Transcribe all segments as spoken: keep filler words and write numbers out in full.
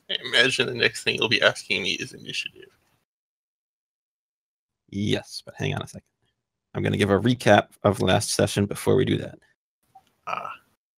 I imagine the next thing you'll be asking me is initiative. Yes, but hang on a second. I'm going to give a recap of last session before we do that. Ah.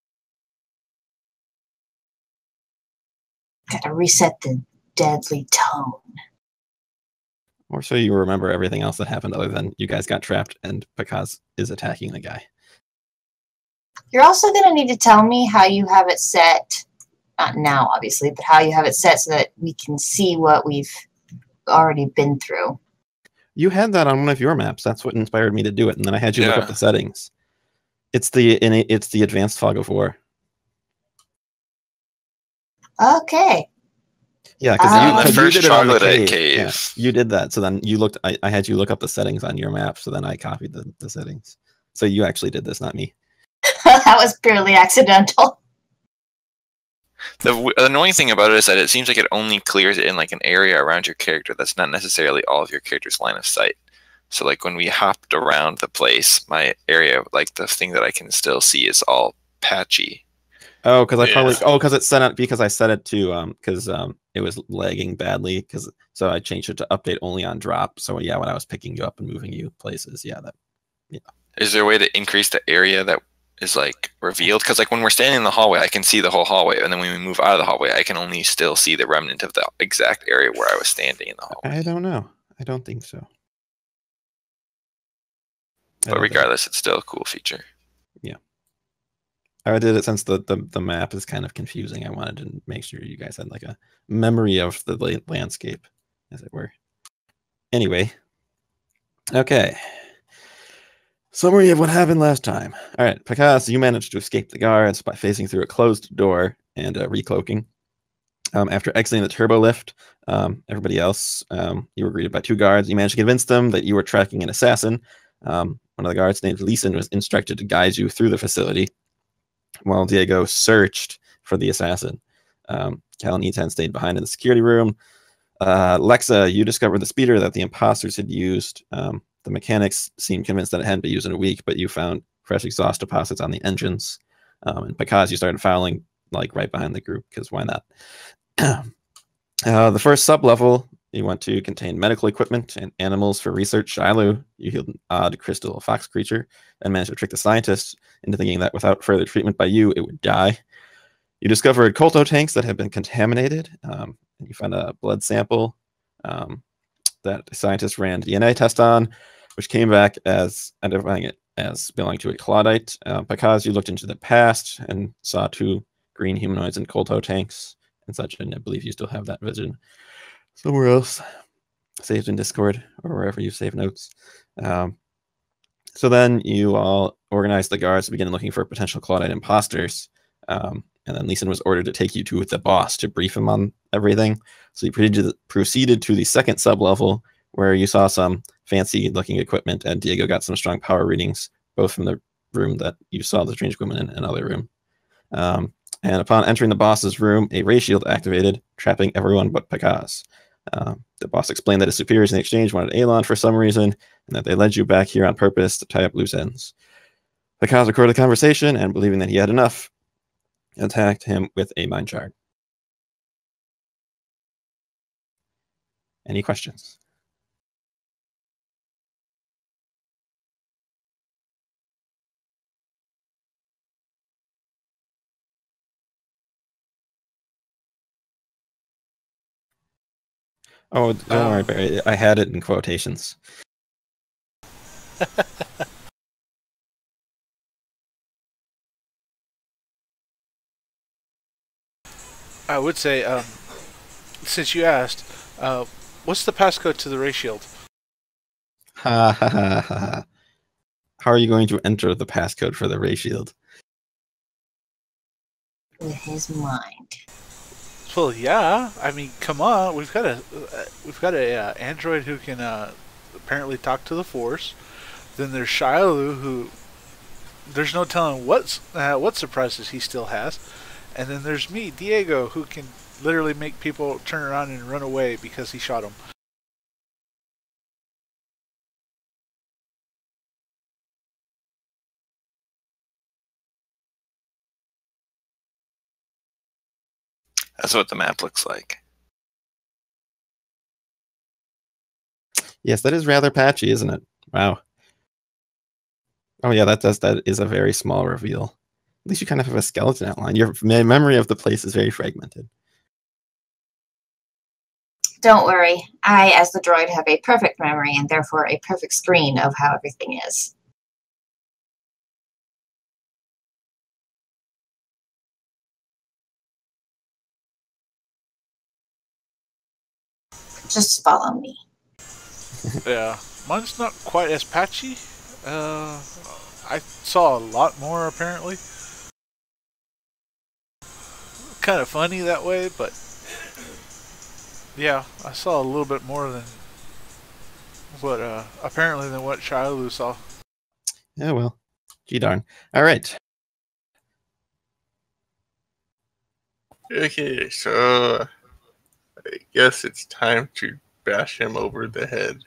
Gotta reset the deadly tone. Or so you remember everything else that happened other than you guys got trapped and Pakaz is attacking the guy. You're also going to need to tell me how you have it set, not now obviously, but how you have it set so that we can see what we've already been through. You had that on one of your maps. That's what inspired me to do it, and then I had you Yeah. look up the settings. It's the in it's the advanced fog of war. Okay. Yeah, because Ah. you, The 'cause you first did it on the troglodyte cave. cave. Yeah, you did that. So then you looked. I, I had you look up the settings on your map. So then I copied the, the settings. So you actually did this, not me. That was purely accidental. The w- annoying thing about it is that it seems like it only clears it in like an area around your character that's not necessarily all of your character's line of sight. So like when we hopped around the place, my area, like the thing that I can still see is all patchy. Oh, because I Yeah. probably oh because it set it because I set it to um because um it was lagging badly because so I changed it to update only on drop. So yeah, when I was picking you up and moving you places, yeah, that yeah. Is there a way to increase the area that is like revealed? Because like when we're standing in the hallway, I can see the whole hallway, and then when we move out of the hallway, I can only still see the remnant of the exact area where I was standing in the hallway. I don't know. I don't think so. I But don't think- regardless, it's still a cool feature. I did it since the, the the map is kind of confusing. I wanted to make sure you guys had like a memory of the la- landscape, as it were. Anyway, okay. Summary of what happened last time. All right, Pakaz, you managed to escape the guards by phasing through a closed door and uh, recloaking. Um, after exiting the turbo lift, um, everybody else, um, you were greeted by two guards. You managed to convince them that you were tracking an assassin. Um, one of the guards named Leeson was instructed to guide you through the facility, while Diego searched for the assassin. Um, Cal and Etan stayed behind in the security room. Uh, Lexa, you discovered the speeder that the imposters had used. Um, the mechanics seemed convinced that it hadn't been used in a week, but you found fresh exhaust deposits on the engines. Um, and because you started fouling like right behind the group, because why not? uh, the first sub-level you went to contained medical equipment and animals for research. Shiloh, you healed an odd crystal fox creature and managed to trick the scientists into thinking that without further treatment by you, it would die. You discovered colto tanks that had been contaminated. Um, and you found a blood sample um, that scientists ran a D N A test on, which came back as identifying it as belonging to a Claudite. Uh, because you looked into the past and saw two green humanoids in colto tanks and such, and I believe you still have that vision somewhere else, saved in Discord or wherever you save notes. Um, so then you all organized the guards to begin looking for potential Claudite imposters. Um, and then Leeson was ordered to take you to the boss to brief him on everything. So you proceeded, proceeded to the second sub-level where you saw some fancy looking equipment and Diego got some strong power readings, both from the room that you saw the strange equipment in and another room. Um, and upon entering the boss's room, a ray shield activated, trapping everyone but Pakaz. Um, the boss explained that his superiors in the exchange wanted Alon for some reason, and that they led you back here on purpose to tie up loose ends. Pakaz recorded the conversation, and believing that he had enough, attacked him with a mind shard. Any questions? Oh, don't Um, worry, Barry. I had it in quotations. I would say, um, since you asked, uh, what's the passcode to the ray shield? Ha ha ha ha ha. How are you going to enter the passcode for the ray shield? With his mind. Well, yeah. I mean, come on. We've got a uh, we've got a uh, android who can uh, apparently talk to the Force. Then there's Shiloh, who there's no telling what uh, what surprises he still has. And then there's me, Diego, who can literally make people turn around and run away because he shot him. That's what the map looks like. Yes, that is rather patchy, isn't it? Wow. Oh yeah, that does. That is a very small reveal. At least you kind of have a skeleton outline. Your me- memory of the place is very fragmented. Don't worry. I, as the droid, have a perfect memory and therefore a perfect screen of how everything is. Just follow me. Yeah, mine's not quite as patchy. Uh, I saw a lot more apparently. Kind of funny that way, but yeah, I saw a little bit more than what uh apparently than what Shialu saw. Yeah, well, gee darn. All right. Okay, so I guess it's time to bash him over the head.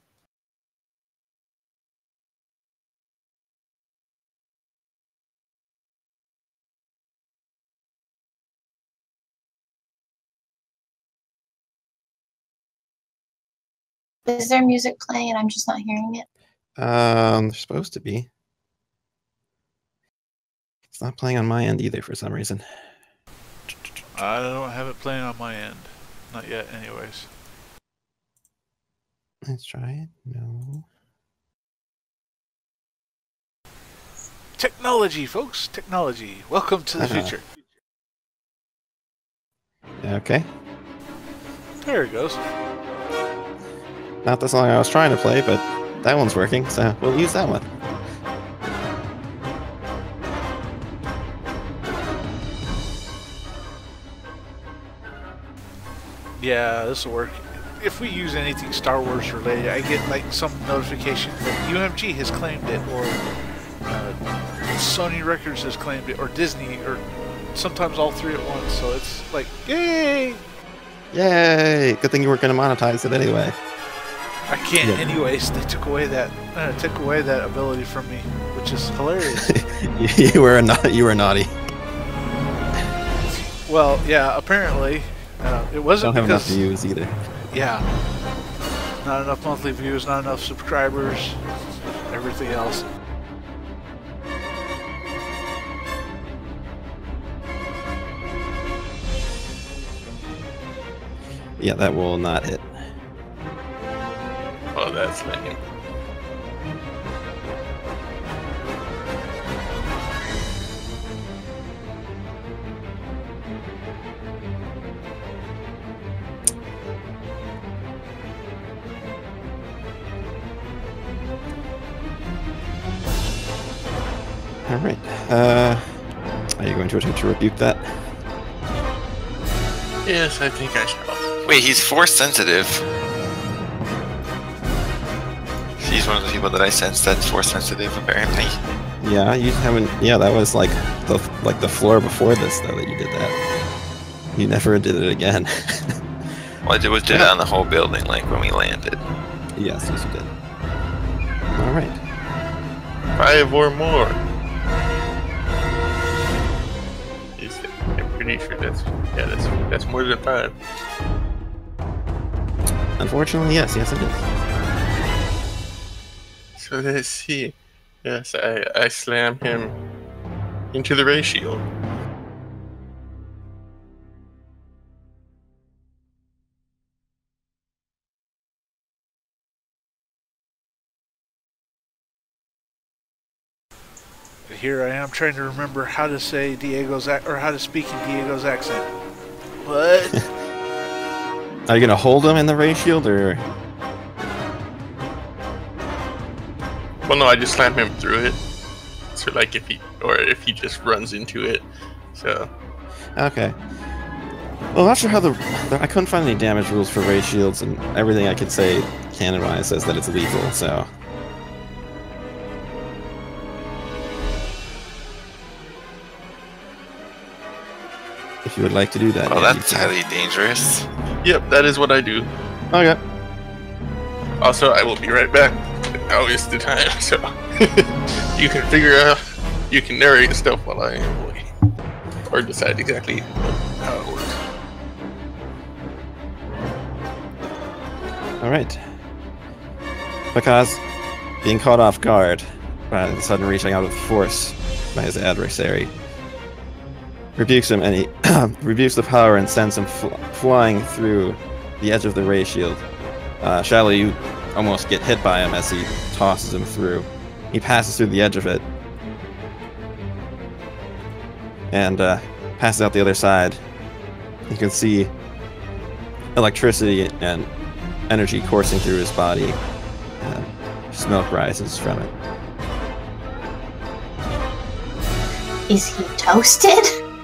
Is there music playing and I'm just not hearing it? Um, they're supposed to be. It's not playing on my end either for some reason. I don't have it playing on my end, not yet. Anyways, Let's try it. No. technology, folks, technology. Welcome to the Uh-huh. future. Okay. There it goes. Not the song I was trying to play, but that one's working, so we'll use that one. Yeah, this will work. If we use anything Star Wars related, I get like some notification that U M G has claimed it, or uh, Sony Records has claimed it, or Disney, or sometimes all three at once. So it's like, yay! Yay! Good thing you weren't going to monetize it anyway. I can't, Yeah. anyways. They took away that uh, took away that ability from me, which is hilarious. you, you were not. You were naughty. Well, yeah, apparently uh, it wasn't Don't have enough because views either. yeah, not enough monthly views, not enough subscribers, everything else. Yeah, that will not hit. Oh, that's lame. All right. Uh, are you going to attempt to rebuke that? Yes, I think I shall. Wait, he's force sensitive. He's one of the people that I sense that's force sensitive, apparently. Yeah, you haven't. Yeah, that was like the like the floor before this though that you did that. You never did it again. Well, I did, was did it on the whole building, like when we landed. Yes, yes, you did. All right. Five or more. Is it? I'm pretty sure that's yeah, that's that's more than five. Unfortunately, yes, yes, it is. So let's see. Yes, I I slam him into the ray shield. Here I am trying to remember how to say Diego's ac- or how to speak in Diego's accent. What? Are you gonna hold him in the ray shield or? Well, no, I just slam him through it. So like if he or if he just runs into it. So Okay. Well, I'm not sure how the, the I couldn't find any damage rules for ray shields, and everything I could say canon-wise says that it's lethal. So. If you would like to do that. Well, yeah, you that's can. highly dangerous. yep, that is what I do. Okay. Also, I will be right back. Now is the time, so you can figure out, you can narrate stuff while I am away, or decide exactly how it works. All right. Because being caught off guard by the sudden reaching out of force by his adversary, rebukes him, and he rebukes the power and sends him fl flying through the edge of the ray shield. Uh, Shiloh, you almost get hit by him as he tosses him through. He passes through the edge of it and uh, passes out the other side. You can see electricity and energy coursing through his body. And smoke rises from it. Is he toasted?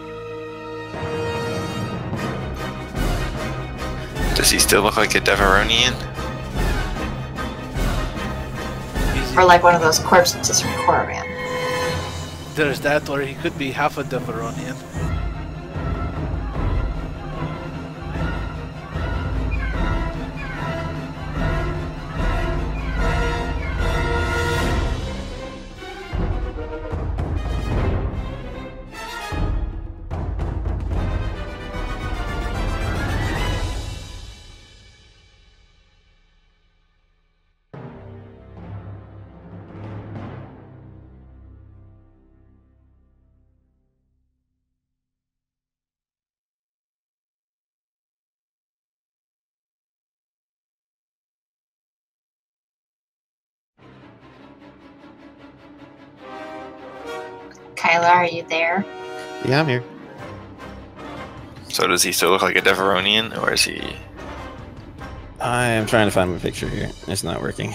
Does he still look like a Deveronian? Or like one of those corpses from Korriban? There's that, or he could be half a Deveronian. Kyla, are you there? Yeah, I'm here. So does he still look like a Deveronian, or is he... I am trying to find my picture here. It's not working.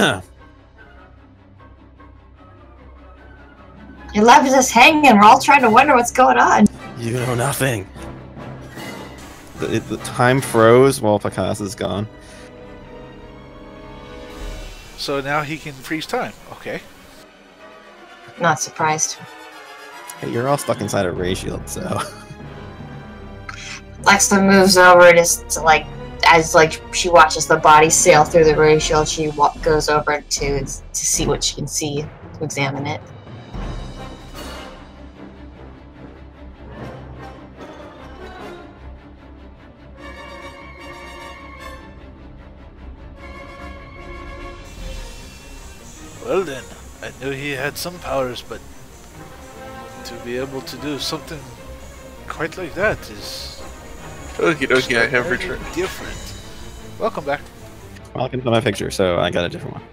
You left us hanging. We're all trying to wonder what's going on. You know nothing. The, it, the time froze while Picasso is gone. So now he can freeze time. Okay. Not surprised. Hey, you're all stuck inside a ray shield, so... Lexa moves over just to like, as like she watches the body sail through the ray shield, she wa goes over to to see what she can see, to examine it. Well then, I knew he had some powers, but to be able to do something quite like that is Okie dokie, I have very returned. different. Welcome back. Welcome to my picture, so I got a different one.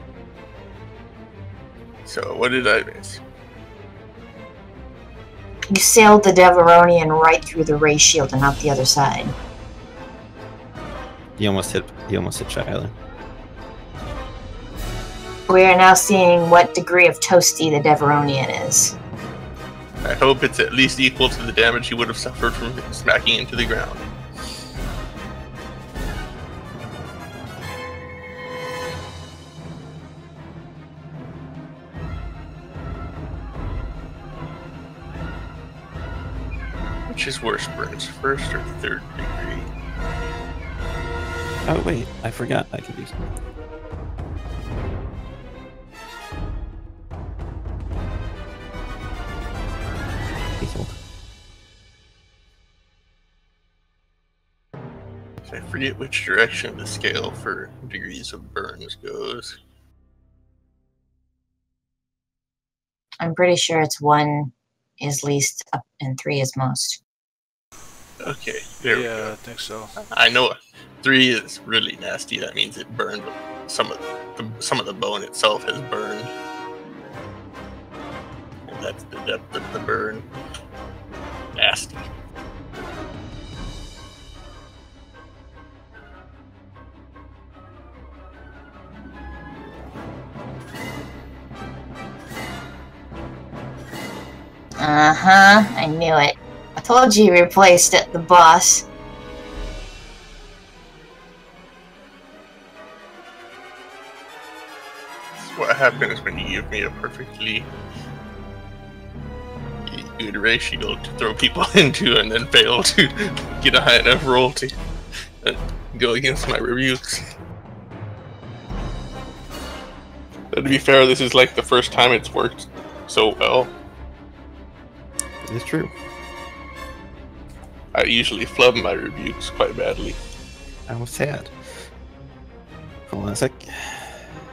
So, what did I miss? You sailed the Deveronian right through the ray shield and out the other side. You almost hit. You almost hit Shiloh. We are now seeing what degree of toasty the Deveronian is. I hope it's at least equal to the damage he would have suffered from smacking into the ground. Which is worse, burns, first or third degree? Oh wait, I forgot. I could use. I forget which direction the scale for degrees of burns goes. I'm pretty sure it's one is least up and three is most. Okay, there yeah, we go. I think so. I know three is really nasty. That means it burned some of the some of the bone itself has burned, and that's the depth of the burn. Nasty. Uh-huh, I knew it. I told you you replaced it, the boss. That's what happens when you give me a perfectly good ray shield to throw people into and then fail to get a high enough roll to uh, go against my rebukes. But to be fair, this is like the first time it's worked so well. It's true. I usually flub my rebukes quite badly. I was sad. Hold on a sec.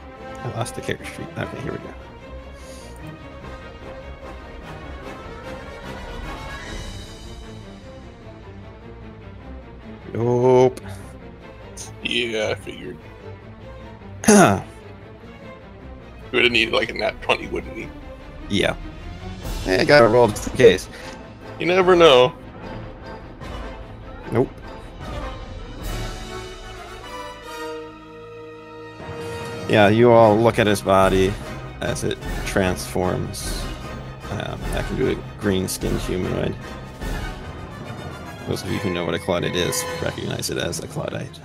I lost the character sheet. Okay, here we go. Nope. Yeah, I figured. yeah. We would have needed like a nat twenty, wouldn't we? Hey, I got it rolled just in case. You never know. Nope. Yeah, you all look at his body as it transforms um, back into a green-skinned humanoid. Those of you who know what a Claudite is recognize it as a Claudite.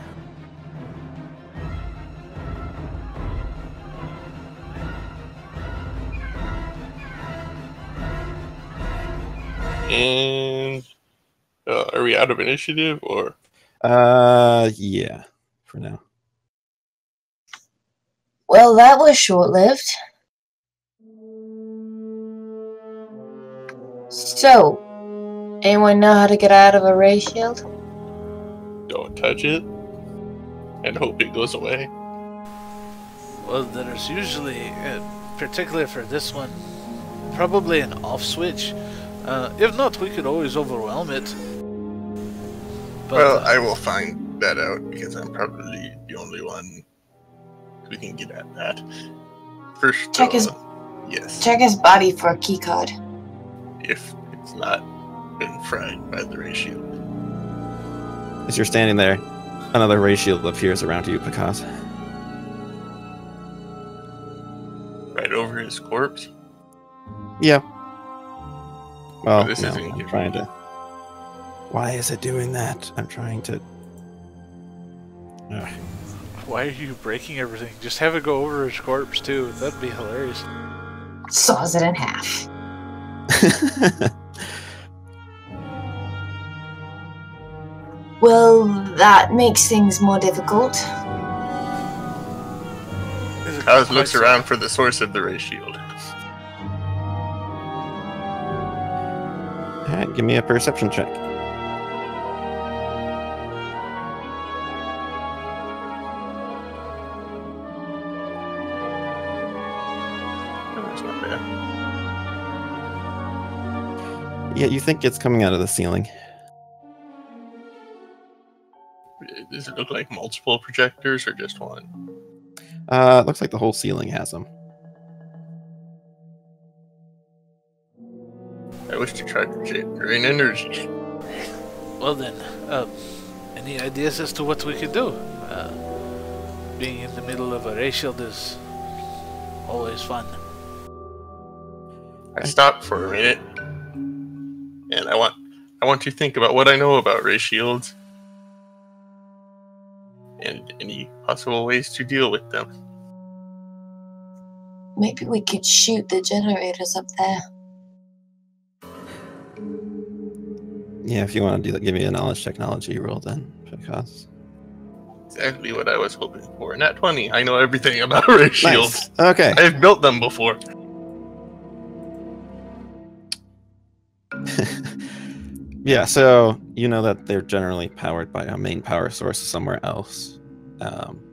And uh, are we out of initiative or? Uh, yeah, for now. Well, that was short-lived. So, anyone know how to get out of a ray shield? Don't touch it and hope it goes away. Well, there's usually, uh, particularly for this one, probably an off switch. Uh, if not, we could always overwhelm it. But, well, uh, I will find that out because I'm probably the only one who can get at that. First, Check uh, his- yes, Check his body for a keycard. if it's not been fried by the ray shield. As you're standing there, another ray shield appears around you, Picasso. Right over his corpse. Yeah. Well, Oh, this no, isn't I'm giving trying me- to... Why is it doing that? I'm trying to... Ugh. why are you breaking everything? Just have it go over his corpse, too. That'd be hilarious. Saws it in half. Well, that makes things more difficult. Kaz looks around for the source of the ray shield. Alright, give me a perception check. Oh, that's not bad. Yeah, you think it's coming out of the ceiling. Does it look like multiple projectors or just one? Uh, looks like the whole ceiling has them. I wish to try to drain energy. Well then, uh, any ideas as to what we could do? Uh, being in the middle of a ray shield is always fun. I stopped for a minute, and I want I want to think about what I know about ray shields and any possible ways to deal with them. Maybe we could shoot the generators up there. Yeah, if you want to do that, give me a knowledge technology roll then, because... Exactly what I was hoping for. Nat twenty. I know everything about ray shields. Nice. Okay. I've built them before. Yeah, so you know that they're generally powered by a main power source somewhere else. Um,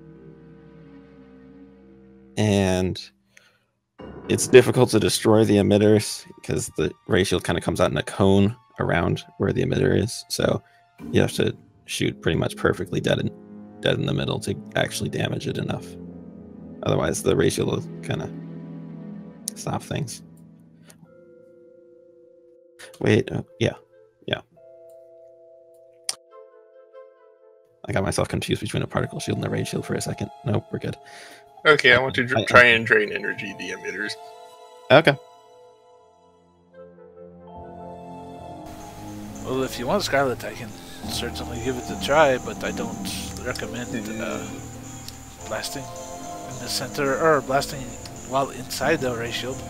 and it's difficult to destroy the emitters because the ray shield kind of comes out in a cone around where the emitter is. So you have to shoot pretty much perfectly dead in, dead in the middle to actually damage it enough. Otherwise, the ray shield will kind of stop things. Wait, uh, yeah. I got myself confused between a particle shield and a ray shield for a second. Nope, we're good. Okay, I want to dr- I- try and drain energy the emitters. Okay. Well, if you want Scarlet, I can certainly give it a try, but I don't recommend uh, blasting in the center, or blasting while inside the ray shield.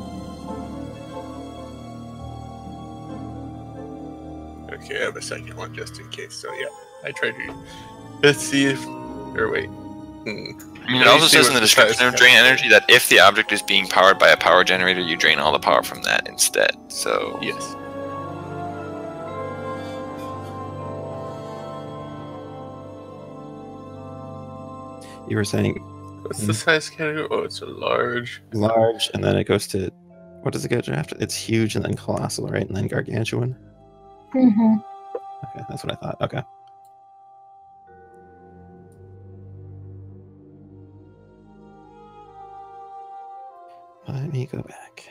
Okay, I have a second one just in case. So yeah, I try to. Let's see if. Or wait. Hmm. I mean, Let it me also see says what in the the description size of drain energy that if the object is being powered by a power generator, you drain all the power from that instead. So Yes. You were saying What's the size category? Oh, it's a large. Large, and then it goes to, what does it go to after? It's huge, and then colossal, right? And then gargantuan. Mm-hmm. Okay, that's what I thought. Okay. Let me go back.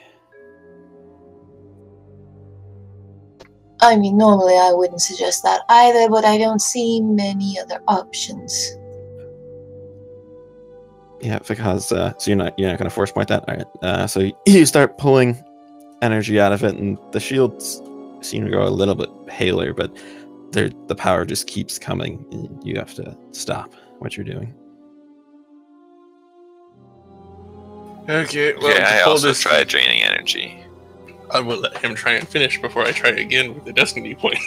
I mean, normally I wouldn't suggest that either, but I don't see many other options. Yeah, because uh, so you're not you're not gonna force point that. All right. Uh, so you start pulling energy out of it, and the shields seem to go a little bit paler, but they're, the power just keeps coming. And you have to stop what you're doing. Okay, well, Okay, I to pull also this, tried draining energy. I will let him try and finish before I try again with the destiny point.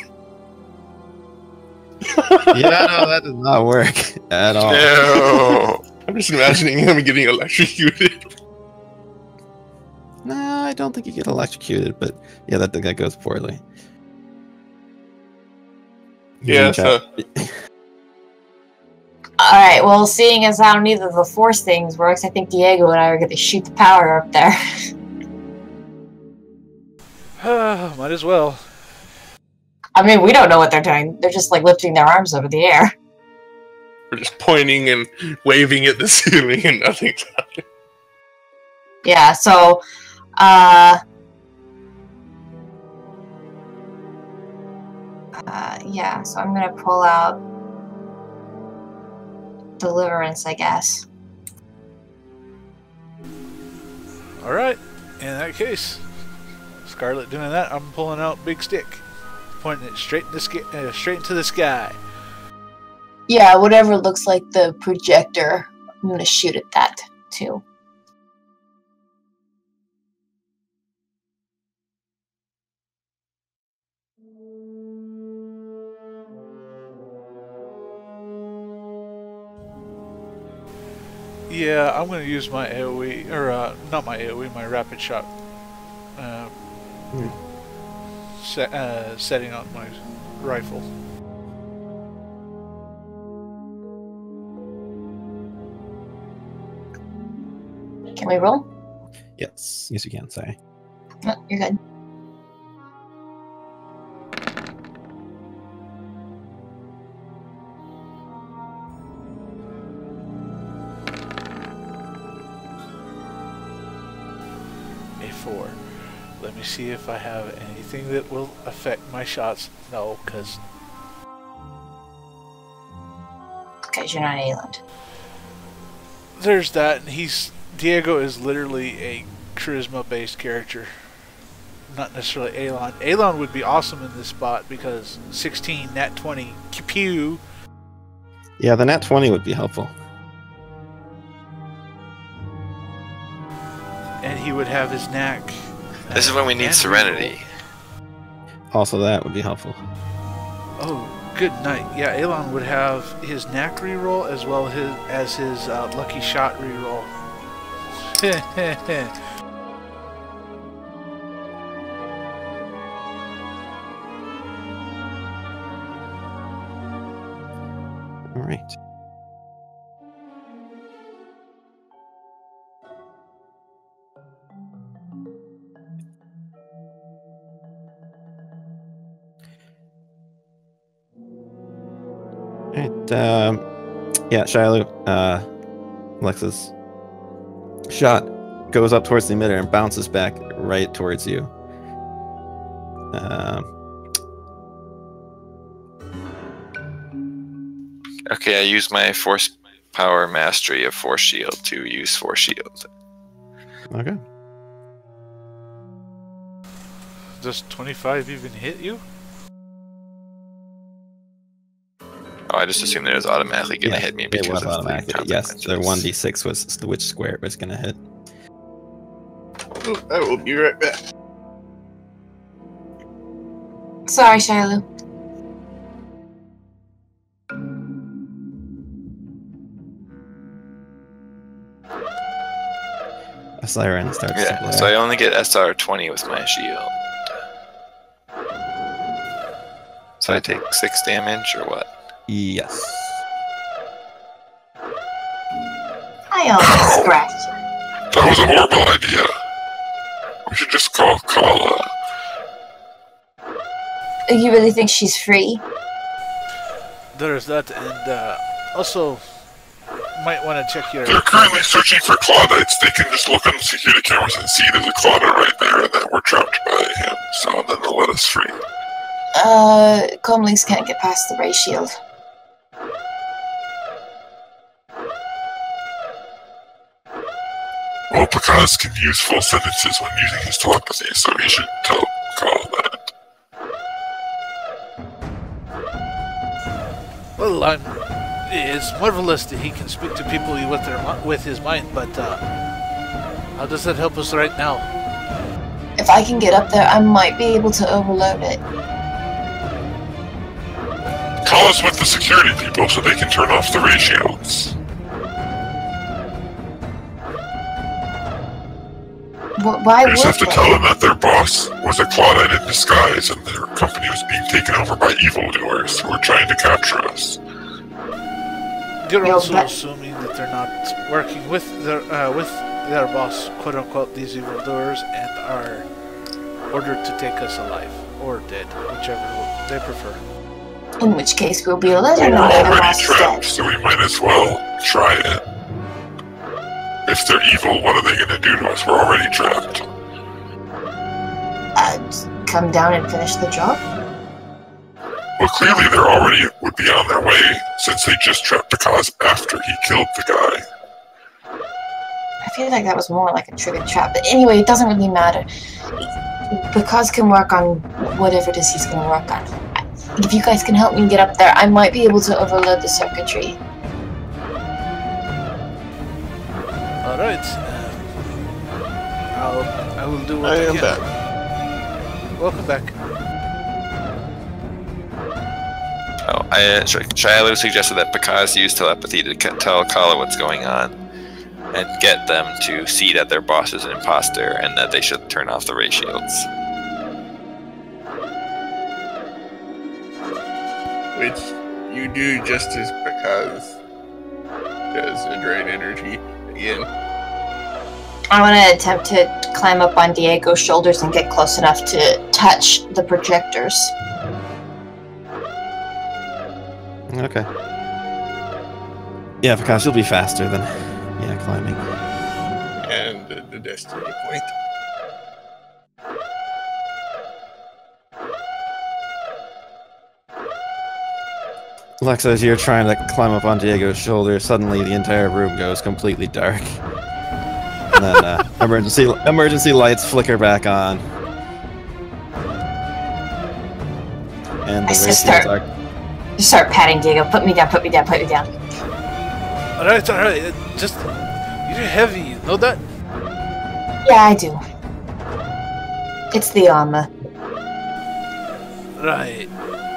Yeah, no, that does not work at all. No. I'm just imagining him getting electrocuted. No, I don't think you get electrocuted, but yeah, that that goes poorly. You Yeah, reach out- Alright, well, seeing as how neither of the force things works, I think Diego and I are going to shoot the power up there. Might as well. I mean, we don't know what they're doing. They're just, like, lifting their arms over the air. We're just pointing and waving at the ceiling and nothing's happening. Yeah, so, uh... Uh, yeah, so I'm gonna pull out Deliverance, I guess. Alright, in that case, Scarlet doing that, I'm pulling out Big Stick. Pointing it straight, in the sky, uh, straight into the sky. Yeah, whatever looks like the projector, I'm gonna shoot at that, too. Yeah, I'm going to use my AoE, or uh, not my AoE, my rapid shot uh, Hmm. set, uh, setting on my rifle. Can we roll? Yes, yes, you can. Sorry. No, you're good. A four. Let me see if I have anything that will affect my shots. No, because Because you're not Ayland. there's that. And he's Diego is literally a charisma-based character, not necessarily Alon. Alon would be awesome in this spot because sixteen, nat twenty, pew. Yeah, the nat twenty would be helpful. And he would have his knack. This is when we need and Serenity. Also, that would be helpful. reroll. Oh, good night. Yeah, Alon would have his knack reroll as well his, as his uh, lucky shot reroll. All right. All right. Um, yeah, Shiloh, uh, Alexa's shot goes up towards the emitter and bounces back right towards you. Um, Okay, I use my force power mastery of force shield to use force shield. okay. Does twenty-five even hit you? Oh, I just assumed that it was automatically going to Yeah, hit me it because was of the automatically. Yes, the consequences. one d six was the which square it was going to hit. Oh, I will be right back. Sorry, Shiloh. A siren starts to Yeah, blare. so I only get S R twenty with my shield. So I take six damage or what? Yes. I I'll scratch. That was a horrible idea. We should just call Kala. You really think she's free? There's that, and uh, also might want to check your. They're currently searching for Claudites. They can just look on the security cameras and see there's a Claudite right there and that we're trapped by him. So then they'll let us free. Uh, comlinks can't get past the ray shield. Well, Picaz can use full sentences when using his telepathy, so he should tell Kala that. Well, I'm. It's marvelous that he can speak to people with their mi- with his mind, but uh, how does that help us right now? If I can get up there, I might be able to overload it. Kala's with the security people so they can turn off the ray shields. Wh- Why We would just have to they? tell them that their boss was a Claudite in disguise and their company was being taken over by evildoers who were trying to capture us. You're Yo, also but- assuming that they're not working with their uh, with their boss, quote unquote, these evildoers, and are ordered to take us alive or dead, whichever they prefer. In which case, we'll be letting We're them know the already boss is trapped, dead. so we might as well try it. If they're evil, what are they going to do to us? We're already trapped. Uh, just come down and finish the job? Well, clearly they're already would be on their way, since they just trapped Picaz after he killed the guy. I feel like that was more like a trigger trap. But anyway, it doesn't really matter. Because can work on whatever it is he's going to work on. If you guys can help me get up there, I might be able to overload the circuitry. All right. Uh, I'll I will do what I I, am can. back. Welcome back. Oh, I, uh, Sh- Shiloh suggested that Picaz use telepathy to c- tell Kala what's going on and get them to see that their boss is an imposter and that they should turn off the ray shields. Which you do just as because does a drain energy again. I want to attempt to climb up on Diego's shoulders and get close enough to touch the projectors. Okay. Yeah, because you'll be faster than yeah climbing. And the, the destiny point. Alexa, as you're trying to climb up on Diego's shoulder, suddenly the entire room goes completely dark. And then uh, emergency emergency lights flicker back on. And the I just ray start- shields are Just start patting Diego. Put me down, put me down, put me down. All right, all right. uh, Just you're heavy. You know that? Yeah, I do. It's the armor. Right.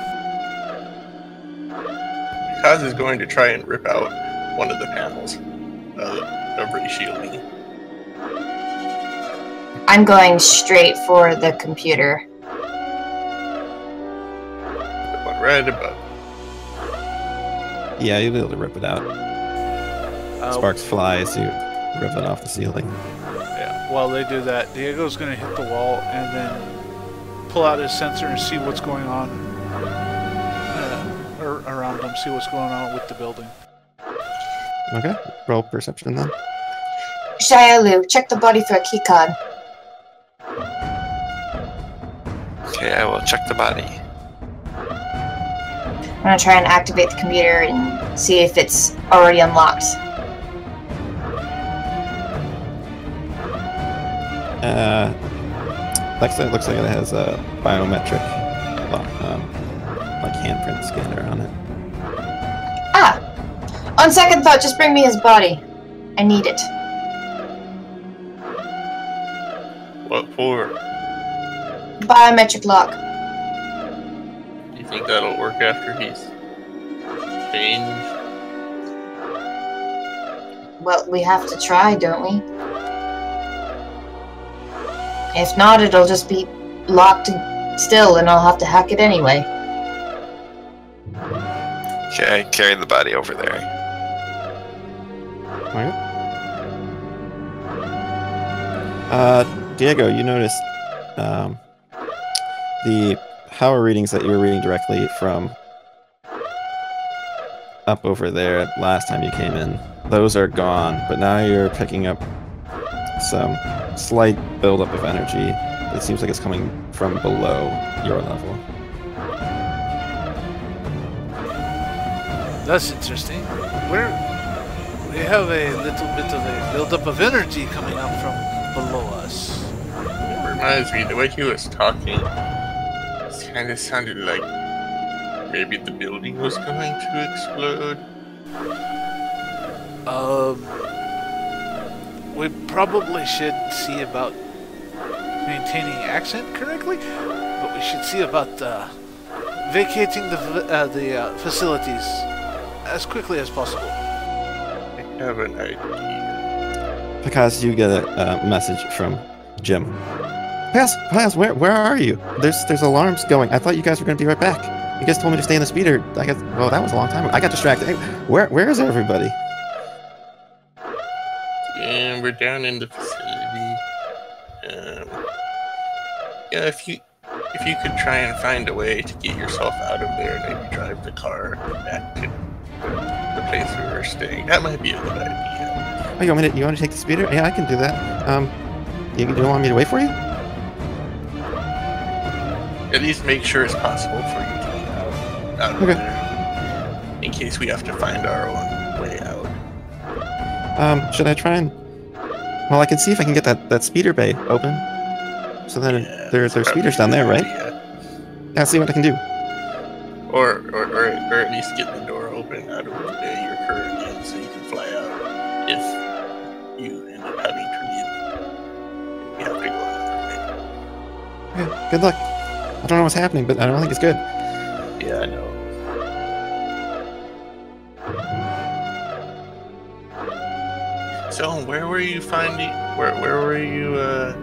Kaz is going to try and rip out one of the panels of, of ray shielding. I'm going straight for the computer. The one right above. yeah, you'll be able to rip it out. Uh, Sparks fly as you rip it off the ceiling. Yeah. While they do that, Diego's gonna hit the wall and then pull out his sensor and see what's going on uh, ar- around him. See what's going on with the building. Okay, roll perception then. Shialu, check the body for a keycard. Okay, I will check the body. I'm gonna try and activate the computer and see if it's already unlocked. Uh, looks like, looks like it has a biometric lock, um, like handprint scanner on it. Ah! On second thought, just bring me his body. I need it. What for? Biometric lock. You think that'll work after he's changed? Well, we have to try, don't we? If not, it'll just be locked still and I'll have to hack it anyway. Okay, I carry the body over there. Okay. Uh, Diego, you noticed um, the power readings that you were reading directly from up over there last time you came in. Those are gone, but now you're picking up some slight buildup of energy. It seems like it's coming from below your level. That's interesting. We're, we have a little bit of a buildup of energy coming up from below us. It reminds me, the way he was talking, it kind of sounded like maybe the building was going to explode. Um, we probably should see about maintaining accent correctly, but we should see about uh, vacating the uh, the uh, facilities as quickly as possible. I have an idea. Because you get a uh, message from Jim. Paz, Paz, where where are you? There's there's alarms going. I thought you guys were going to be right back. You guys told me to stay in the speeder. I guess, well, that was a long time ago. I got distracted. Hey, where where is everybody? And we're down in the facility. Um, yeah, if you if you could try and find a way to get yourself out of there, and maybe drive the car back to the place we were staying, that might be a good idea. Oh, you want me to you want to take the speeder? Yeah, I can do that. Um, you, you don't want me to wait for you? At least make sure it's possible for you to get out, out of Okay. there, in case we have to find our own way out. Um, should I try and? Well, I can see if I can get that, that speeder bay open. So then Yeah, there's there's probably speeders down there, a good right? idea. Yeah, I'll see what I can do. Or, or, or, or at least get the door open out of the bay you're currently in so you can fly out if you end up having to leave. You have to go another way. Okay, good luck. I don't know what's happening, but I don't think it's good. Yeah, I know. So, where were you finding, where, where were you, uh,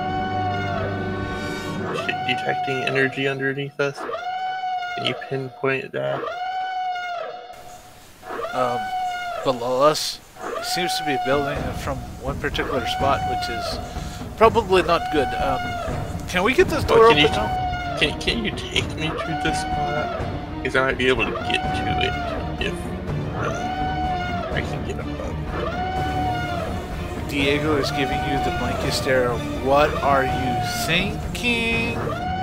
detecting energy underneath us? Can you pinpoint that? Um, below us, it seems to be building from one particular spot, which is probably not good. Um, can we get this door Oh, open can you- now? Can, can you take me to this spot? Because I might be able to get to it if uh, I can get above. Diego is giving you the blankest stare. What are you thinking?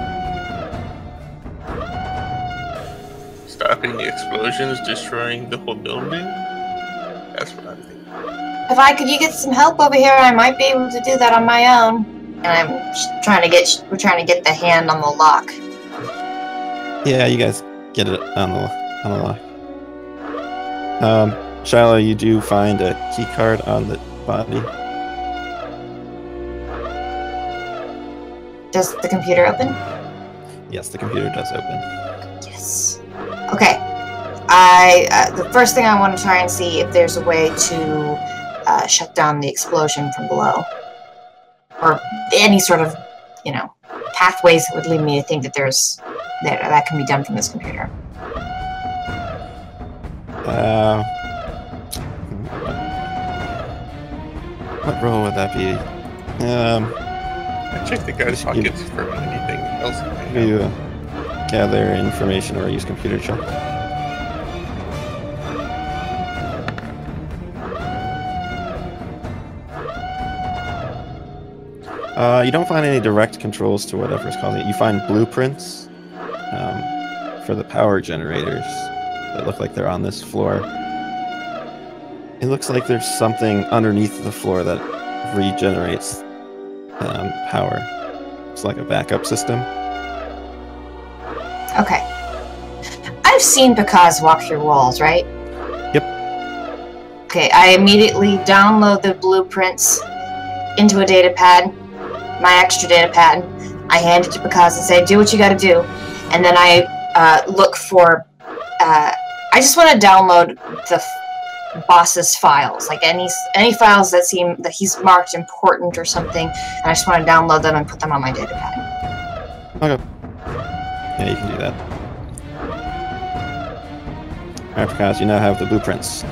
Stopping the explosions, destroying the whole building? That's what I'm thinking. If I could you get some help over here, I might be able to do that on my own. And I'm sh- trying to get, we're trying to get the hand on the lock. Yeah, you guys get it on the on the lock. Um, Shiloh, you do find a key card on the body. Does the computer open? Yes, the computer does open. Yes. Okay. I uh, the first thing I want to try and see if there's a way to uh, shut down the explosion from below, or any sort of, you know, pathways that would lead me to think that there's that that can be done from this computer. Uh, what role would that be? Um, I checked the guy's pockets for anything else. he might do have. you uh, gather information or use computer check? Uh, you don't find any direct controls to whatever is causing it. You find blueprints um, for the power generators that look like they're on this floor. It looks like there's something underneath the floor that regenerates um, power. It's like a backup system. Okay. I've seen Picaz walk through walls, right? Yep. Okay, I immediately download the blueprints into a data pad, my extra data pad. I hand it to Picaz and say, do what you gotta do. And then I uh, look for, uh, I just want to download the f- boss's files, like any any files that seem that he's marked important or something, and I just want to download them and put them on my data pad. Okay. Yeah, you can do that. Alright, Prakash, you now have the blueprints.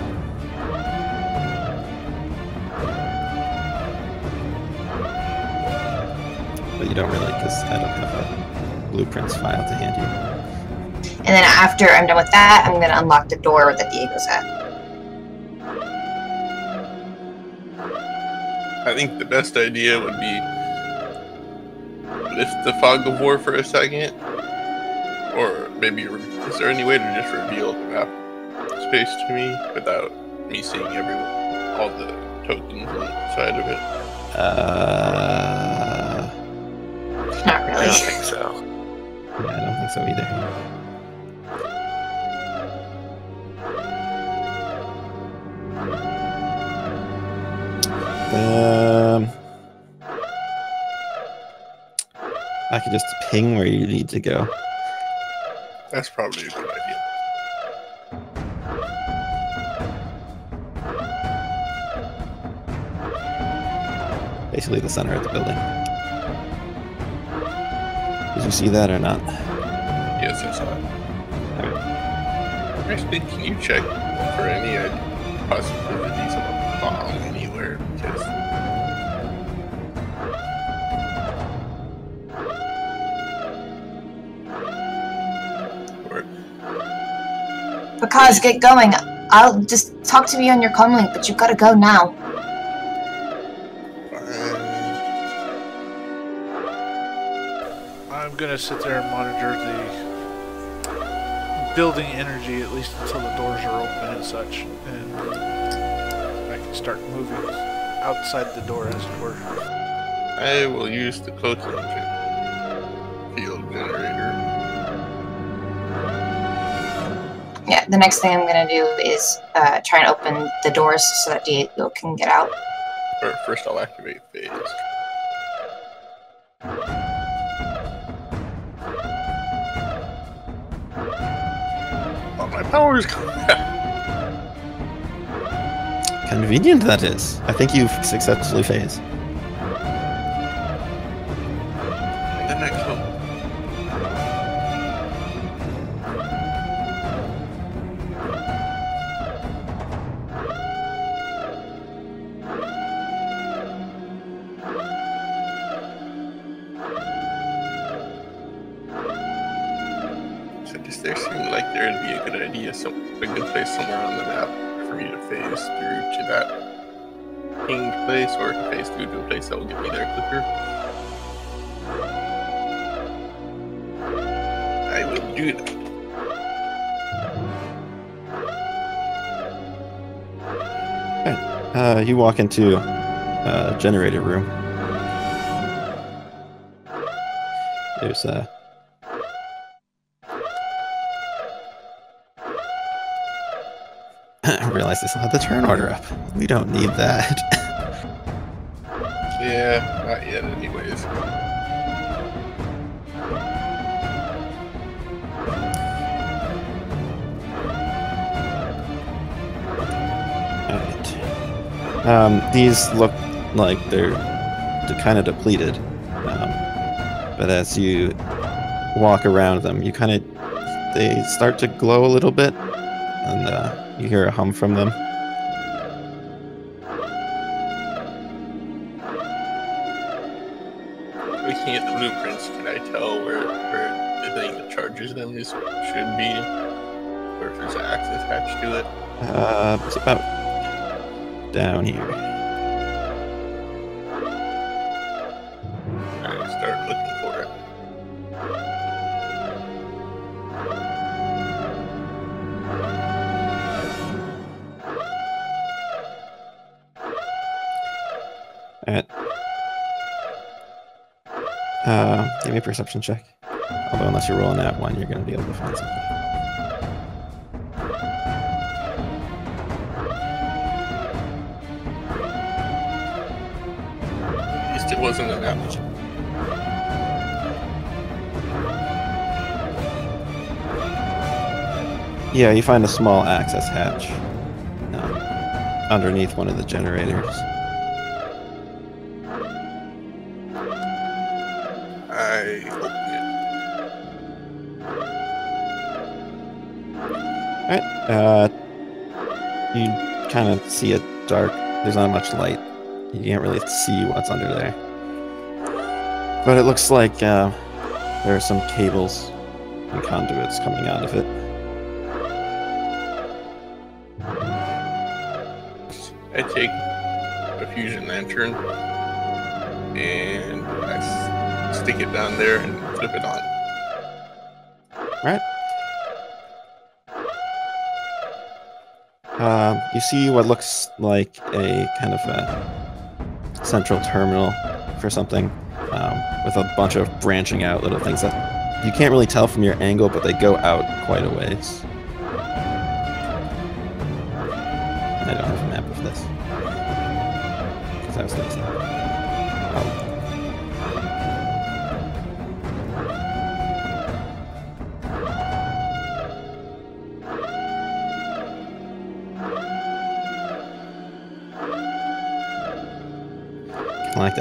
but you don't really because I don't have a blueprints file to hand you. And then after I'm done with that, I'm gonna unlock the door that Diego's at. I think the best idea would be lift the fog of war for a second, or maybe is there any way to just reveal the map space to me without me seeing everyone, all the tokens inside of it? Uh, Not I really. don't think so. yeah, I don't think so either. Um, I could just ping where you need to go. That's probably a good idea. Basically the center of the building. Did you see that or not? Yes, I saw it. Okay. Actually, can you check for any uh, possibilities of a bomb anywhere? Because or, Because get going. I'll just talk to me on your comm link, but you gotta go now. uh, I'm gonna sit there and monitor the building energy at least until the doors are open and such, and I can start moving outside the door, as it were. I will use the cloaking field generator. Yeah, the next thing I'm gonna do is uh, try and open the doors so that Diego can get out. Or first, I'll activate phase. Oh, my power's coming back. Convenient that is. I think you've successfully phased. And then I come. So does there seem like there would be a good idea, some a good place somewhere on the map for me to phase through to that pinged place, or to phase through to a place that will get me there quicker? I will do that. Uh, you walk into a generator room. There's a. I realize they still have the turn order up. We don't need that. Yeah, not yet anyways. Alright. Um, these look like they're kind of depleted. Um, but as you walk around them, you kind of. They start to glow a little bit. And uh, you hear a hum from them. Looking at the blueprints, can I tell where, where the thing that charges them is should be? Or if there's an axis attached to it? Uh, it's about down here. I start looking for it. Alright. Uh, give me a perception check. Although unless you're rolling that one, you're going to be able to find something. At least it wasn't an apple. Yeah, you find a small access hatch um, underneath one of the generators. I open Alright, uh, you kind of see it dark. There's not much light. You can't really see what's under there. But it looks like uh, there are some cables and conduits coming out of it. I take a fusion lantern and I s- stick it down there and flip it on. Alright. Um, you see what looks like a kind of a central terminal for something, um, with a bunch of branching out little things that you can't really tell from your angle, but they go out quite a ways. I don't have a map of this. Because I was lazy. Oh. I like that.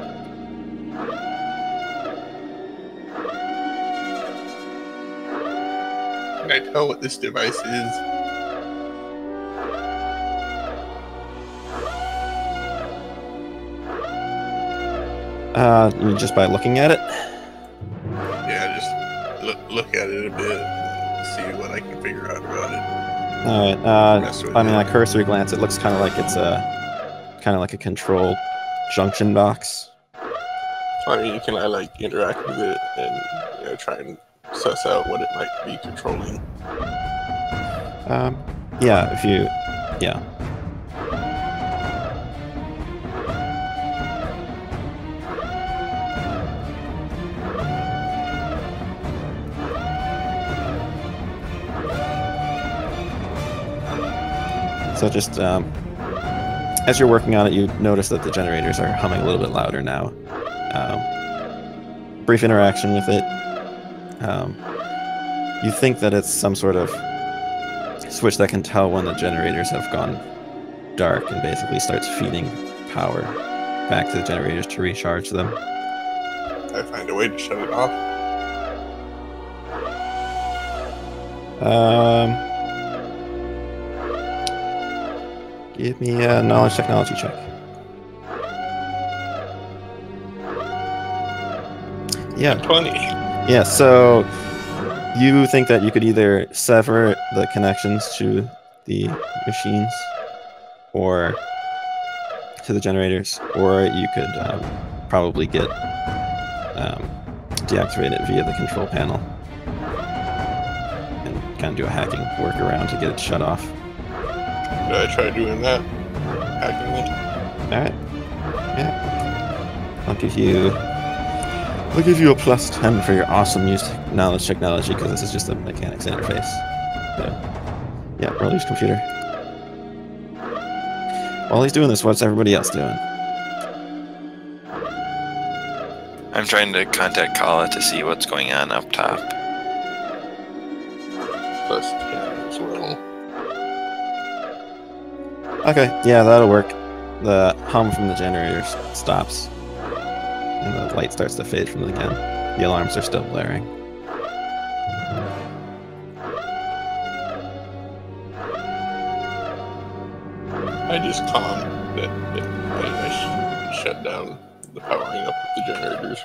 Can I tell what this device is? Uh, you mean just by looking at it? Yeah, just look, look at it a bit and see what I can figure out about it. Alright, uh, Mess with I mean, it. at cursory glance, it looks kind of like it's a, kind of like a control junction box. So, I mean, you can I like interact with it and you know try and suss out what it might be controlling. Um, yeah, if you, yeah. So just, um, as you're working on it, you notice that the generators are humming a little bit louder now. Um, brief interaction with it. Um, you think that it's some sort of switch that can tell when the generators have gone dark and basically starts feeding power back to the generators to recharge them. I find a way to shut it off. Um, give me a knowledge technology check. Yeah. twenty. Yeah, so you think that you could either sever the connections to the machines or to the generators, or you could um, probably get um, deactivate it via the control panel and kind of do a hacking workaround to get it shut off. Did I try doing that? Hacking it? Alright. Yeah. I'll give you I'll give you a plus ten for your awesome use knowledge technology, because this is just a mechanics interface. So, yeah, roll use computer. While he's doing this, what's everybody else doing? I'm trying to contact Kala to see what's going on up top. Plus ten as well. Okay, yeah, that'll work. The hum from the generators stops, and the light starts to fade from it again. The alarms are still blaring. I just calm that, that I, I sh- shut down the powering up of the generators.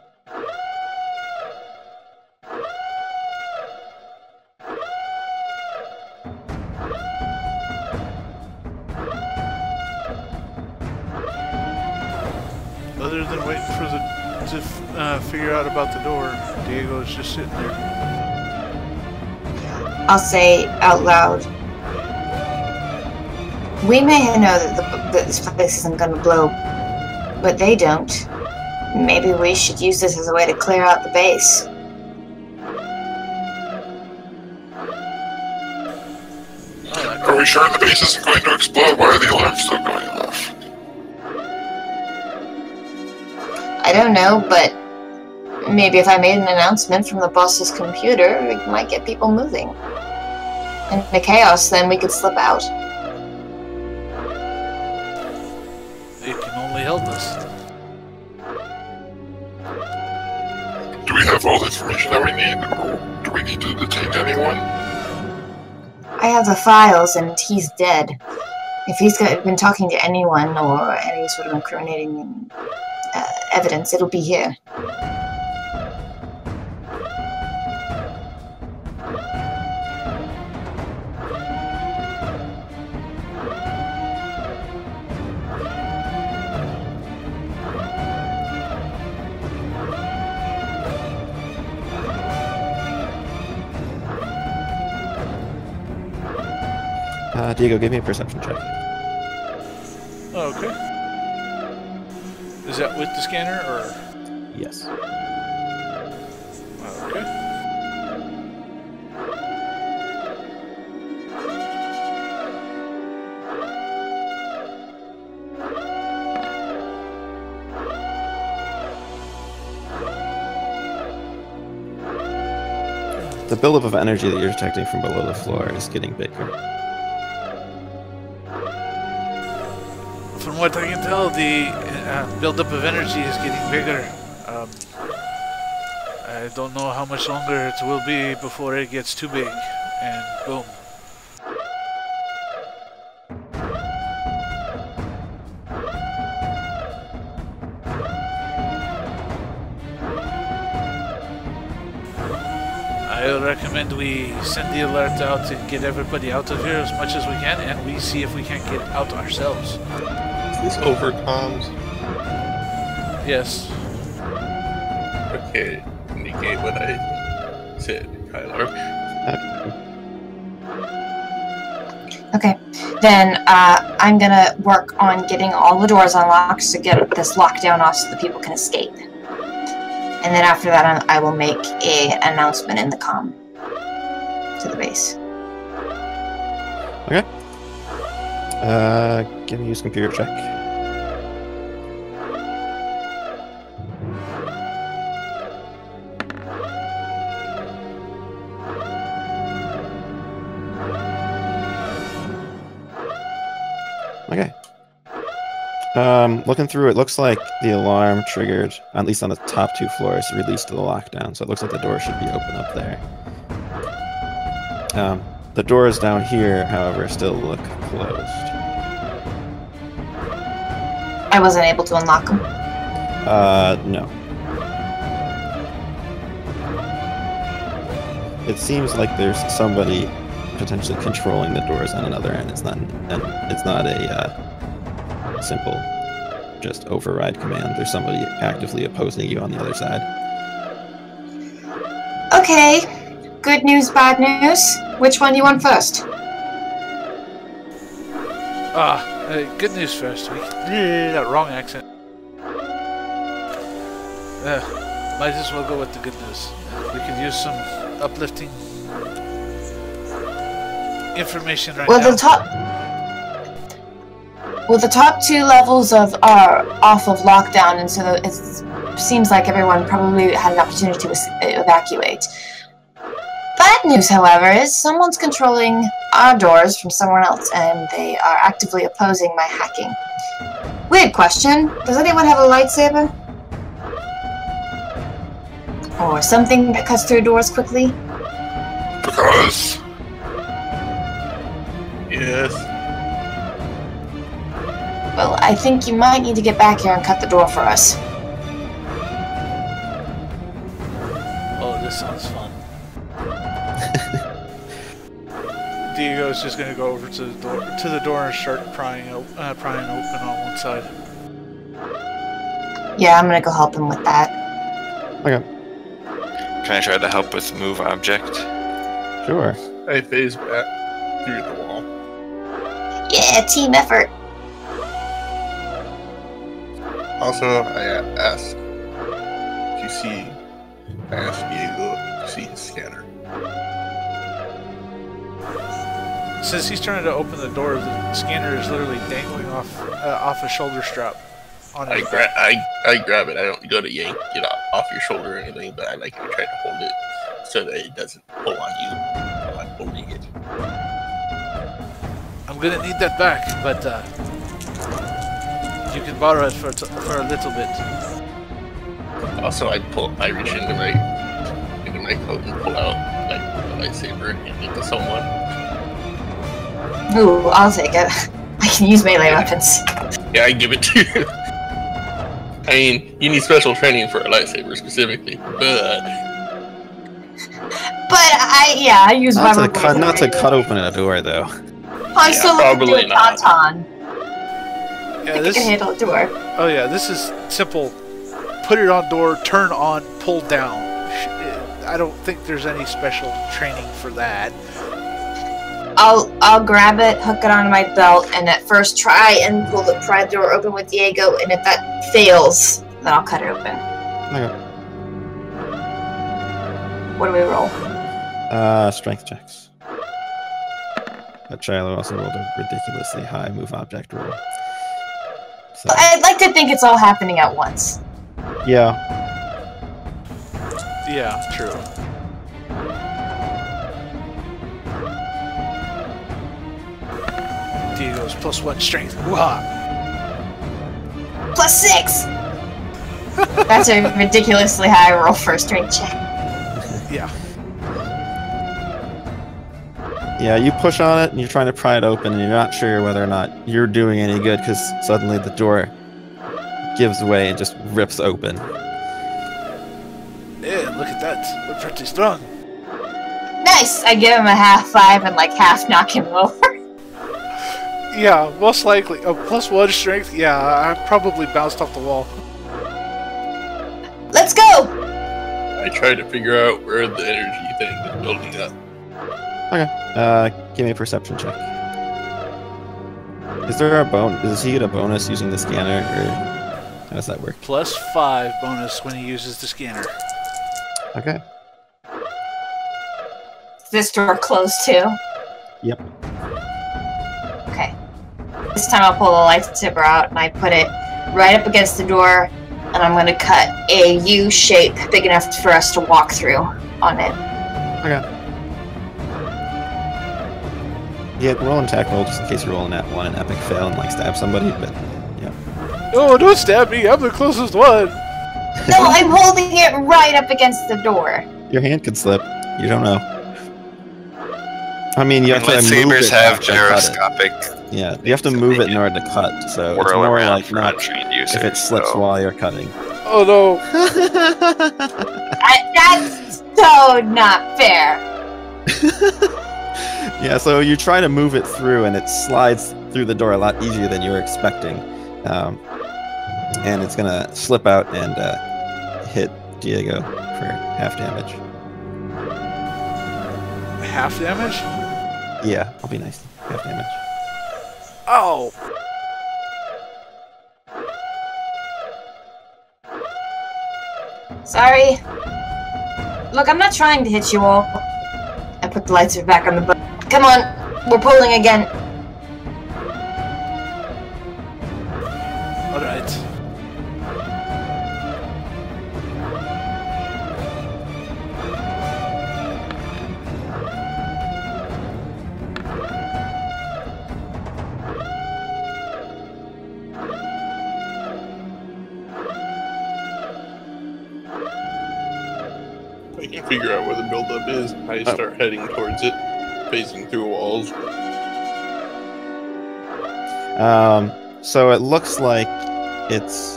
Other than waiting for the to uh, figure out about the door, Diego's just sitting there. I'll say out loud. We may know that, the, that this place isn't going to blow, but they don't. Maybe we should use this as a way to clear out the base. Are we sure the base isn't going to explode? Why are the alarms still going off? I don't know, but maybe if I made an announcement from the boss's computer, it might get people moving. And in the chaos, then we could slip out. It can only help us. Do we have all the information that we need? Or do we need to detain anyone? I have the files, and he's dead. If he's got, been talking to anyone or any sort of incriminating uh, evidence, it'll be here. Uh, Diego, give me a perception check. Oh, okay. Is that with the scanner or? Yes. Okay. The buildup of energy that you're detecting from below the floor is getting bigger. From what I can tell, the uh, buildup of energy is getting bigger. Um, I don't know how much longer it will be before it gets too big, and boom. I recommend we send the alert out to get everybody out of here as much as we can, and we see if we can't get out ourselves. Is this over comms? Yes. Okay, indicate what I said, Kylar. Okay, then uh, I'm gonna work on getting all the doors unlocked to get this lockdown off so the people can escape. And then after that, I will make a announcement in the comm to the base. Okay. Uh, give me use computer check. Okay. Um, looking through, it looks like the alarm triggered, at least on the top two floors, released the lockdown. So it looks like the door should be open up there. Um, the doors down here, however, still look closed. I wasn't able to unlock them. Uh, no. It seems like there's somebody potentially controlling the doors on another end. It's not, and it's not a uh, simple just override command. There's somebody actively opposing you on the other side. Okay. Good news, bad news. Which one do you want first? Ah, uh, good news first. We, yeah, wrong accent. Uh, might as well go with the good news. We could use some uplifting information right well, now. the top. Well, the top two levels of are off of lockdown, and so it seems like everyone probably had an opportunity to evacuate. Bad news, however, is someone's controlling our doors from someone else, and they are actively opposing my hacking. Weird question. Does anyone have a lightsaber? Or something that cuts through doors quickly? Because Yes. Well, I think you might need to get back here and cut the door for us. Oh, this sounds fun. Diego's just gonna go over to the door to the door and start prying, uh, prying open on one side. Yeah, I'm gonna go help him with that. Okay. Can I try to help with move object? Sure. I phase back through the wall. Yeah, team effort. Also, I asked if you see, I asked Diego to see his scanner. Since he's trying to open the door, the scanner is literally dangling off uh, off a shoulder strap. On I his grab, I, I grab it. I don't go to yank it off, off your shoulder or anything, but I like to try to hold it so that it doesn't pull on you while I'm holding it. I'm gonna need that back, but uh, you can borrow it for t for a little bit. Also, I pull, I reach into my into my coat and pull out like a lightsaber and hand it to someone. Ooh, I'll take it. I can use melee weapons. Yeah, I give it to you. I mean, you need special training for a lightsaber specifically, but But I, yeah, I use Not my to cut, not to cut open a door though. I Yeah, still look to do probably a not. tauntaun. Yeah, I this. can handle a door. Oh yeah, this is simple. Put it on door, turn on, pull down. I don't think there's any special training for that. I'll I'll grab it, hook it onto my belt, and at first try and pull the pry the door open with Diego. And if that fails, then I'll cut it open. Okay. What do we roll? Uh, strength checks. But Shiloh also rolled a ridiculously high move object roll. So, I'd like to think it's all happening at once. yeah. Yeah, true. Diego's plus one strength. Wah! Plus six. That's a ridiculously high roll for a strength check. Yeah. Yeah, you push on it and you're trying to pry it open and you're not sure whether or not you're doing any good because suddenly the door gives way and just rips open. Yeah, look at that. We're pretty strong. Nice. I give him a half five and like half knock him over. Yeah, most likely. Oh, plus one strength? Yeah, I probably bounced off the wall. Let's go. I try to figure out where the energy thing is building up. Okay. Uh, give me a perception check. Is there a bon- Does he get a bonus using the scanner, or how does that work? Plus five bonus when he uses the scanner. Okay. This door closed too. Yep. Okay. This time I'll pull the lightsaber out and I put it right up against the door, and I'm gonna cut a U shape big enough for us to walk through on it. Okay. Yeah, roll an attack roll just in case you roll an at one, an epic fail, and like stab somebody. But yeah. Oh, don't stab me! I'm the closest one. No, I'm holding it right up against the door. Your hand could slip. You don't know. I mean, you I have mean, to move lightsabers it have to cut it. gyroscopic Yeah, you have to move it in order to cut. So it's whirl more around like for not untrained users. if it slips so. while you're cutting. Oh no! I, that's so not fair. Yeah, so you try to move it through, and it slides through the door a lot easier than you were expecting. Um, and it's gonna slip out and uh, hit Diego for half damage. Half damage? Yeah, I'll be nice. Half damage. Oh! Sorry. Look, I'm not trying to hit you all. I put the lightsaber back on the boat. Come on, we're pulling again. Alright. I can figure out where the buildup is. I Oh. start heading towards it, facing through walls. Um, so it looks like it's.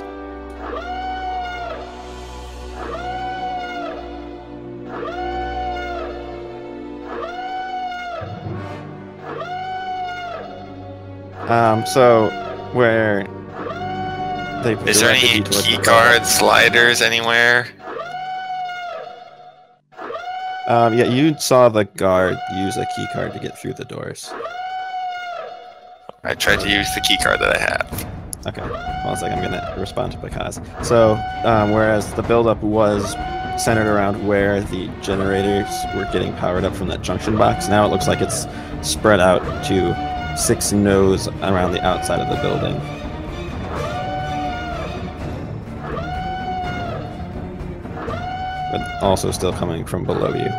Um, so where they Is there directed any you towards key the card sliders anywhere? Um, yeah, you saw the guard use a key card to get through the doors. I tried to use the key card that I have. Okay, well, it's like I'm gonna respond to Bakaz. So, um, whereas the buildup was centered around where the generators were getting powered up from that junction box, now it looks like it's spread out to six nodes around the outside of the building. But also still coming from below you.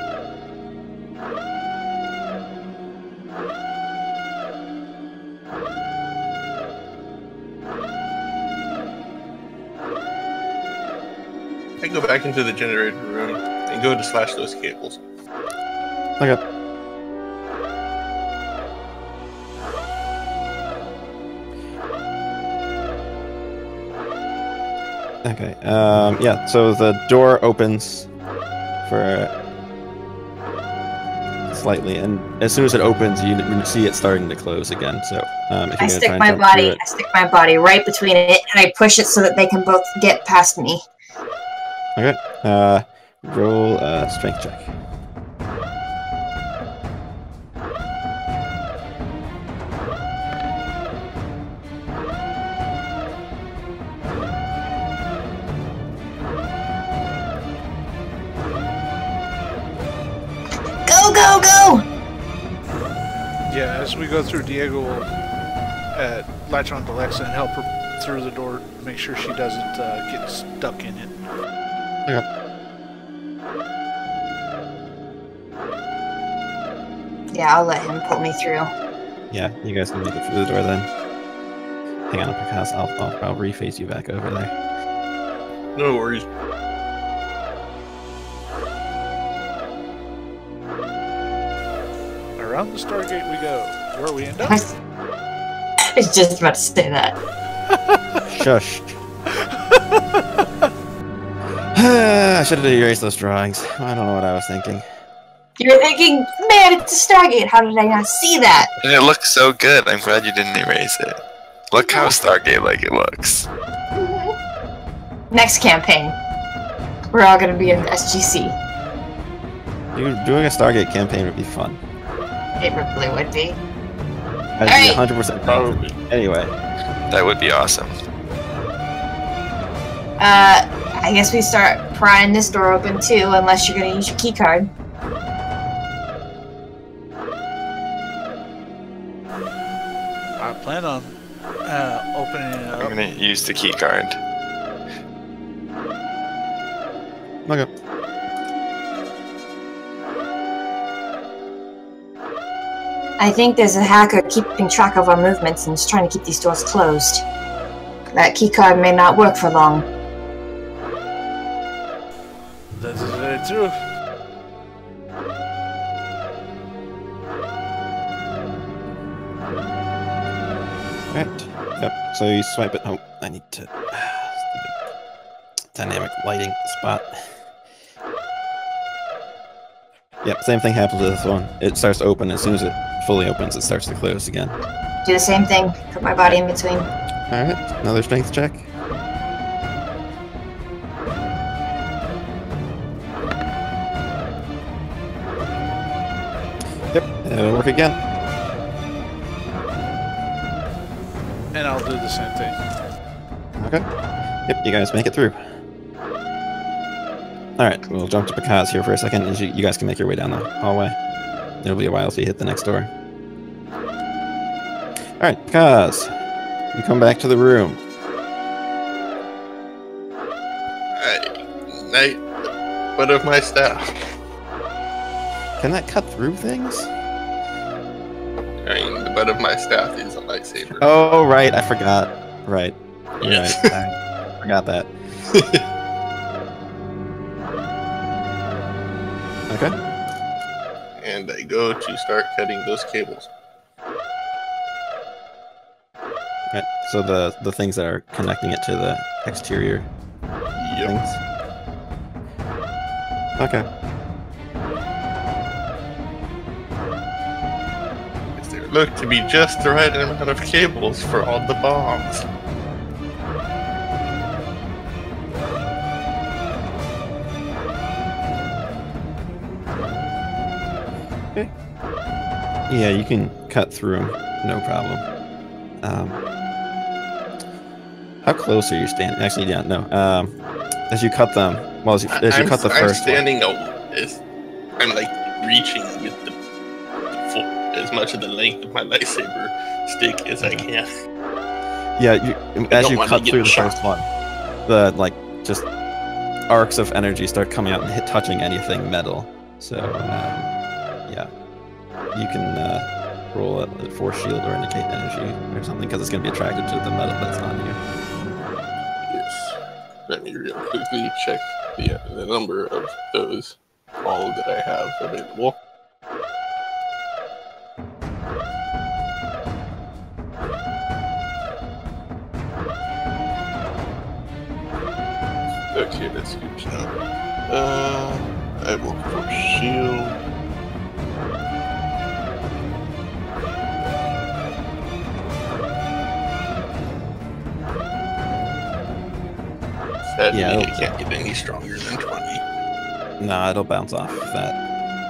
I go back into the generator room and go to slash those cables. Okay. Okay. Um, yeah. So the door opens for slightly, and as soon as it opens, you you see it starting to close again. So um, if I you're gonna stick try and my jump body. through it, I stick my body right between it, and I push it so that they can both get past me. okay. Uh, roll a strength check. Go, go, go! Yeah, as we go through, Diego will uh, latch on to Lexa and help her through the door, make sure she doesn't uh, get stuck in it. Yeah, I'll let him pull me through. Yeah, you guys can make it through the door then. Hang on, because I'll I'll, I'll reface you back over there. No worries. Around the Stargate we go. Where we end up? I was just about to say that. Shush. I should have erased those drawings. I don't know what I was thinking. You were thinking, man, it's a Stargate. How did I not see that? And it looks so good. I'm glad you didn't erase it. Look how Stargate-like it looks. Next campaign, we're all gonna be in S G C. You doing a Stargate campaign would be fun. It really would be. I'd be Alright. one hundred percent Probably. Anyway, That would be awesome. Uh, I guess we start prying this door open too, unless you're gonna use your key card. I plan on uh, opening it I'm up. gonna use the key card. okay. I think there's a hacker keeping track of our movements and is trying to keep these doors closed. That key card may not work for long. That is very true. Right. Yep. So you swipe it. Oh, I need to. Dynamic lighting spot. Yep. Same thing happens with this one. It starts to open. As soon as it fully opens, it starts to close again. Do the same thing. Put my body in between. All right. Another strength check. Yep. It'll work again. And I'll do the same thing. Okay. Yep, you guys make it through. Alright, we'll jump to Picaz here for a second, and you, you guys can make your way down the hallway. It'll be a while till you hit the next door. Alright, Picaz. You come back to the room. I, I, what of my staff? Can that cut through things? I mean, the butt of my staff is a lightsaber. Oh, right, I forgot. Right. You're Yes. right. I forgot that. Okay. And I go to start cutting those cables. Right. So the the things that are connecting it to the exterior Yep. things. Okay. There look to be just the right amount of cables for all the bombs. Yeah, you can cut through them, no problem. Um, how close are you standing? Actually, yeah, no. Um, as you cut them, well, as you, as you I'm, cut the I'm first one, standing out. As, I'm like reaching with the full, as much of the length of my lightsaber stick as I can. yeah, you, as don't you wanna cut get through the shot. first one, the like just arcs of energy start coming out and hit touching anything metal. So um, yeah, you can uh, roll a, a force shield or indicate energy or something because it's going to be attracted to the metal that's on you. Yes. Let me real quickly check the, the number of those all that I have available. Okay, that's good to know. Uh, I will force shield. Sadly, Yeah, it it'll- can't get any stronger than twenty. Nah, it'll bounce off of that.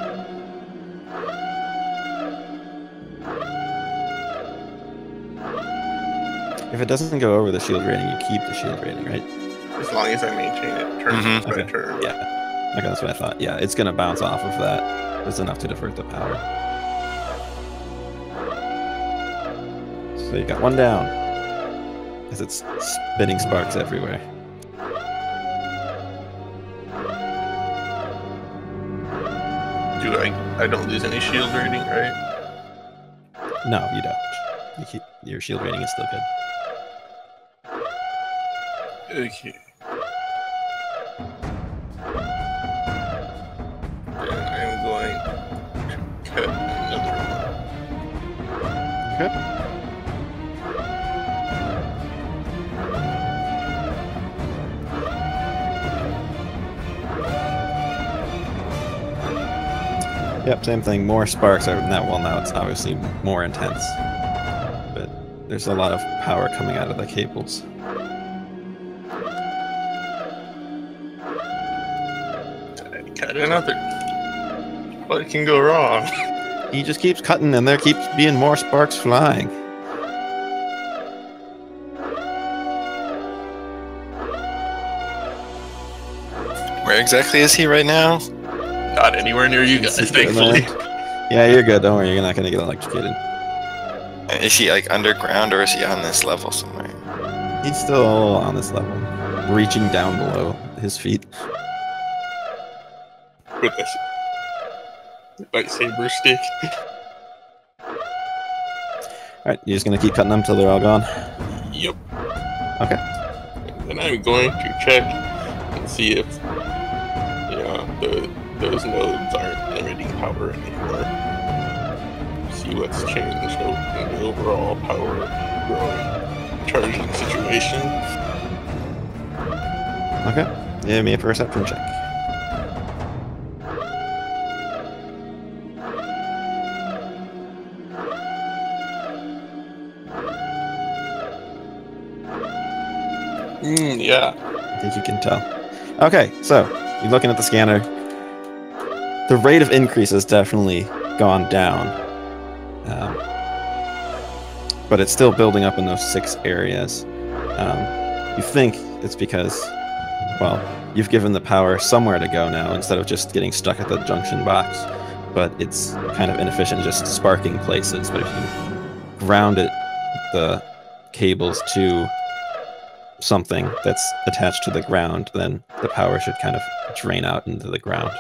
If it doesn't go over the shield rating, you keep the shield rating, right? As long as I maintain it turn Mhm. by Okay. turn. Yeah. Okay, that's what I thought. Yeah, it's gonna bounce off of that. It's enough to divert the power. So you got one down. As it's spitting sparks everywhere. Do I? I don't lose any shield rating, right? No, you don't. You keep, your shield rating is still good. Okay. Then I'm going to cut another one. Okay. Yep, same thing. More sparks are now. Well, now it's obviously more intense, but there's a lot of power coming out of the cables. I cut another. What can go wrong? He just keeps cutting, and there keeps being more sparks flying. Where exactly is he right now? Not anywhere near you guys, thankfully. Yeah, you're good. Don't worry. You're not gonna get electrocuted. Is he like underground or is he on this level somewhere? He's still on this level, reaching down below his feet. With this lightsaber stick. Alright, you're just gonna keep cutting them till they're all gone? Yep. Okay. And I'm going to check and see if, you know, the, those nodes aren't limiting power anymore. See what's changed in the overall power growing charging situation. Okay. Give me a perception check. Mm, yeah. I think you can tell. Okay, so you're looking at the scanner. The rate of increase has definitely gone down. Um, but it's still building up in those six areas. Um, you think it's because, well, you've given the power somewhere to go now instead of just getting stuck at the junction box. But it's kind of inefficient just sparking places. But if you ground it, the cables to something that's attached to the ground, then the power should kind of drain out into the ground.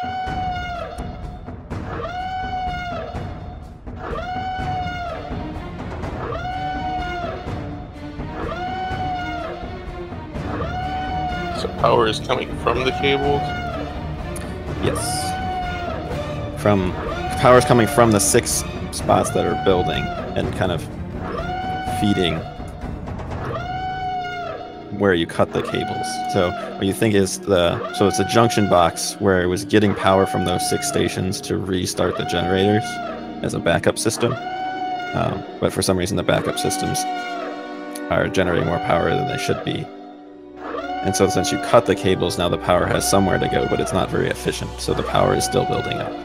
So power is coming from the cables. Yes. From power's coming from the six spots that are building and kind of feeding where you cut the cables. So what you think is the so it's a junction box where it was getting power from those six stations to restart the generators as a backup system. Um, but for some reason the backup systems are generating more power than they should be. And so since you cut the cables, now the power has somewhere to go, but it's not very efficient. So the power is still building up.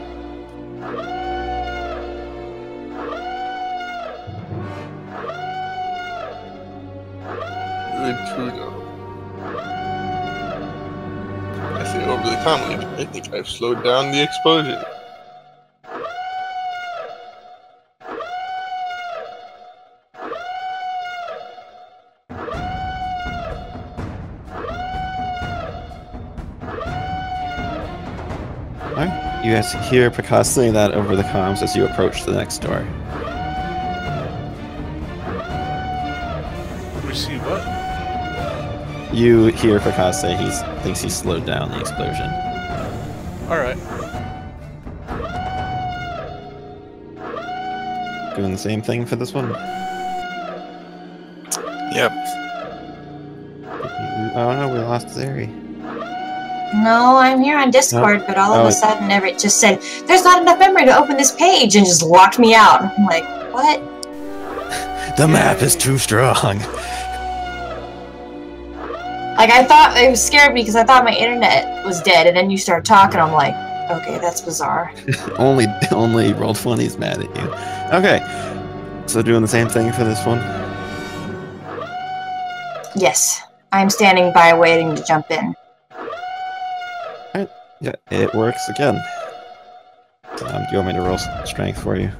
Good to know. I say over the comment, I think I've slowed down the explosion. Alright, you guys hear Prakash saying that over the comms as you approach the next door. We see what? You hear Prakash say he thinks he's slowed down the explosion. Alright. Doing the same thing for this one? Yep. Oh no, we lost Zeri. No, I'm here on Discord, No. but all of Oh, a it- sudden it just said, there's not enough memory to open this page, and just locked me out. I'm like, what? The map is too strong. Like, I thought, it was scared me because I thought my internet was dead, and then you start talking, I'm like, okay, that's bizarre. only only Roll twenty's mad at you. Okay. So doing the same thing for this one? Yes, I'm standing by waiting to jump in. Yeah, it works again. Um, do you want me to roll s- strength for you?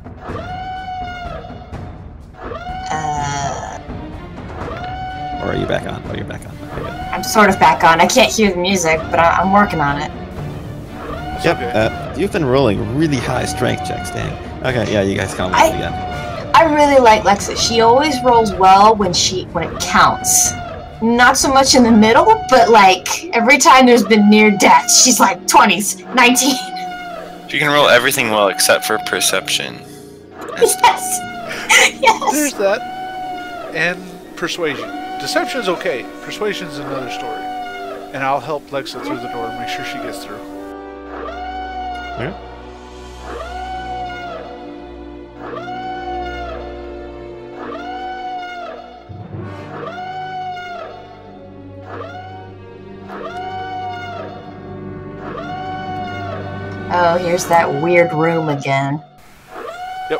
Uh, Or are you back on? Oh, you're back on. Okay, good. I'm sort of back on. I can't hear the music, but I I'm working on it. It's Yep, okay. uh, you've been rolling really high strength checks, Dan. Okay, yeah, you guys can I- move again. I really like Lexa. She always rolls well when she when it counts. Not so much in the middle, but like every time there's been near death, she's like twenties, nineteen. You can roll everything well except for perception. Yes. Yes. There's that. And persuasion. Deception's okay. Persuasion's another story. And I'll help Lexa through the door and make sure she gets through. Yeah. Oh, here's that weird room again. Yep.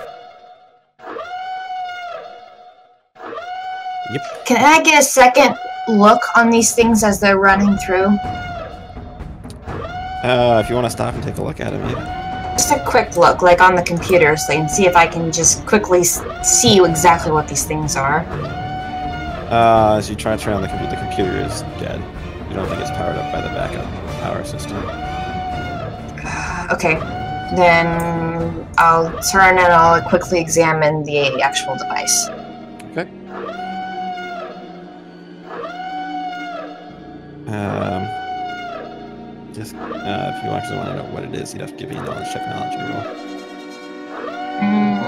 Yep. Can I get a second look on these things as they're running through? Uh, if you want to stop and take a look at them, yeah. Just a quick look, like on the computer, so I can see if I can just quickly s- see exactly what these things are. Uh, as you try to turn on the computer, the computer is dead. You don't think it's powered up by the backup power system. Okay, then I'll turn and I'll quickly examine the actual device. Okay. Um, just uh, if you actually want to know what it is, you'd have to give me a knowledge technology roll. Mm,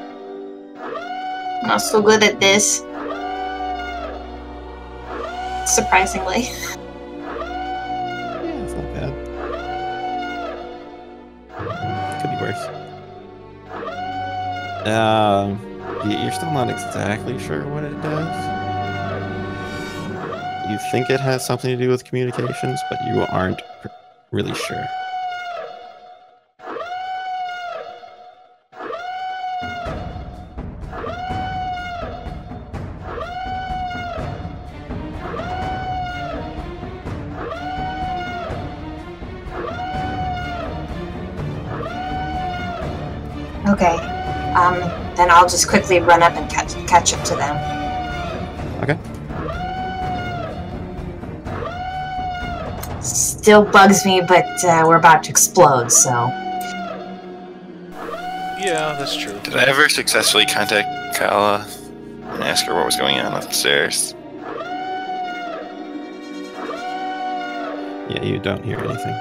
not so good at this. Surprisingly. Yeah, it's not bad. Could be worse. Um, y- you're still not exactly sure what it does. You think it has something to do with communications, but you aren't r- really sure. Okay. Um, then I'll just quickly run up and catch catch up to them. Okay. Still bugs me, but uh, we're about to explode, so. Yeah, that's true. Did I ever successfully contact Kala and ask her what was going on upstairs? Yeah, you don't hear anything.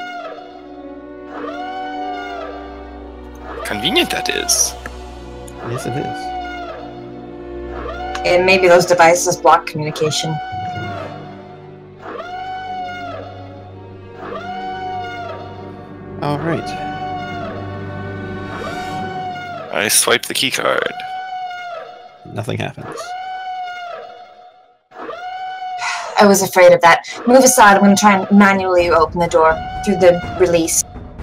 Convenient that is. Yes, it is. And maybe those devices block communication. All right. I swiped the key card. Nothing happens. I was afraid of that. Move aside, I'm gonna try and manually open the door through the release.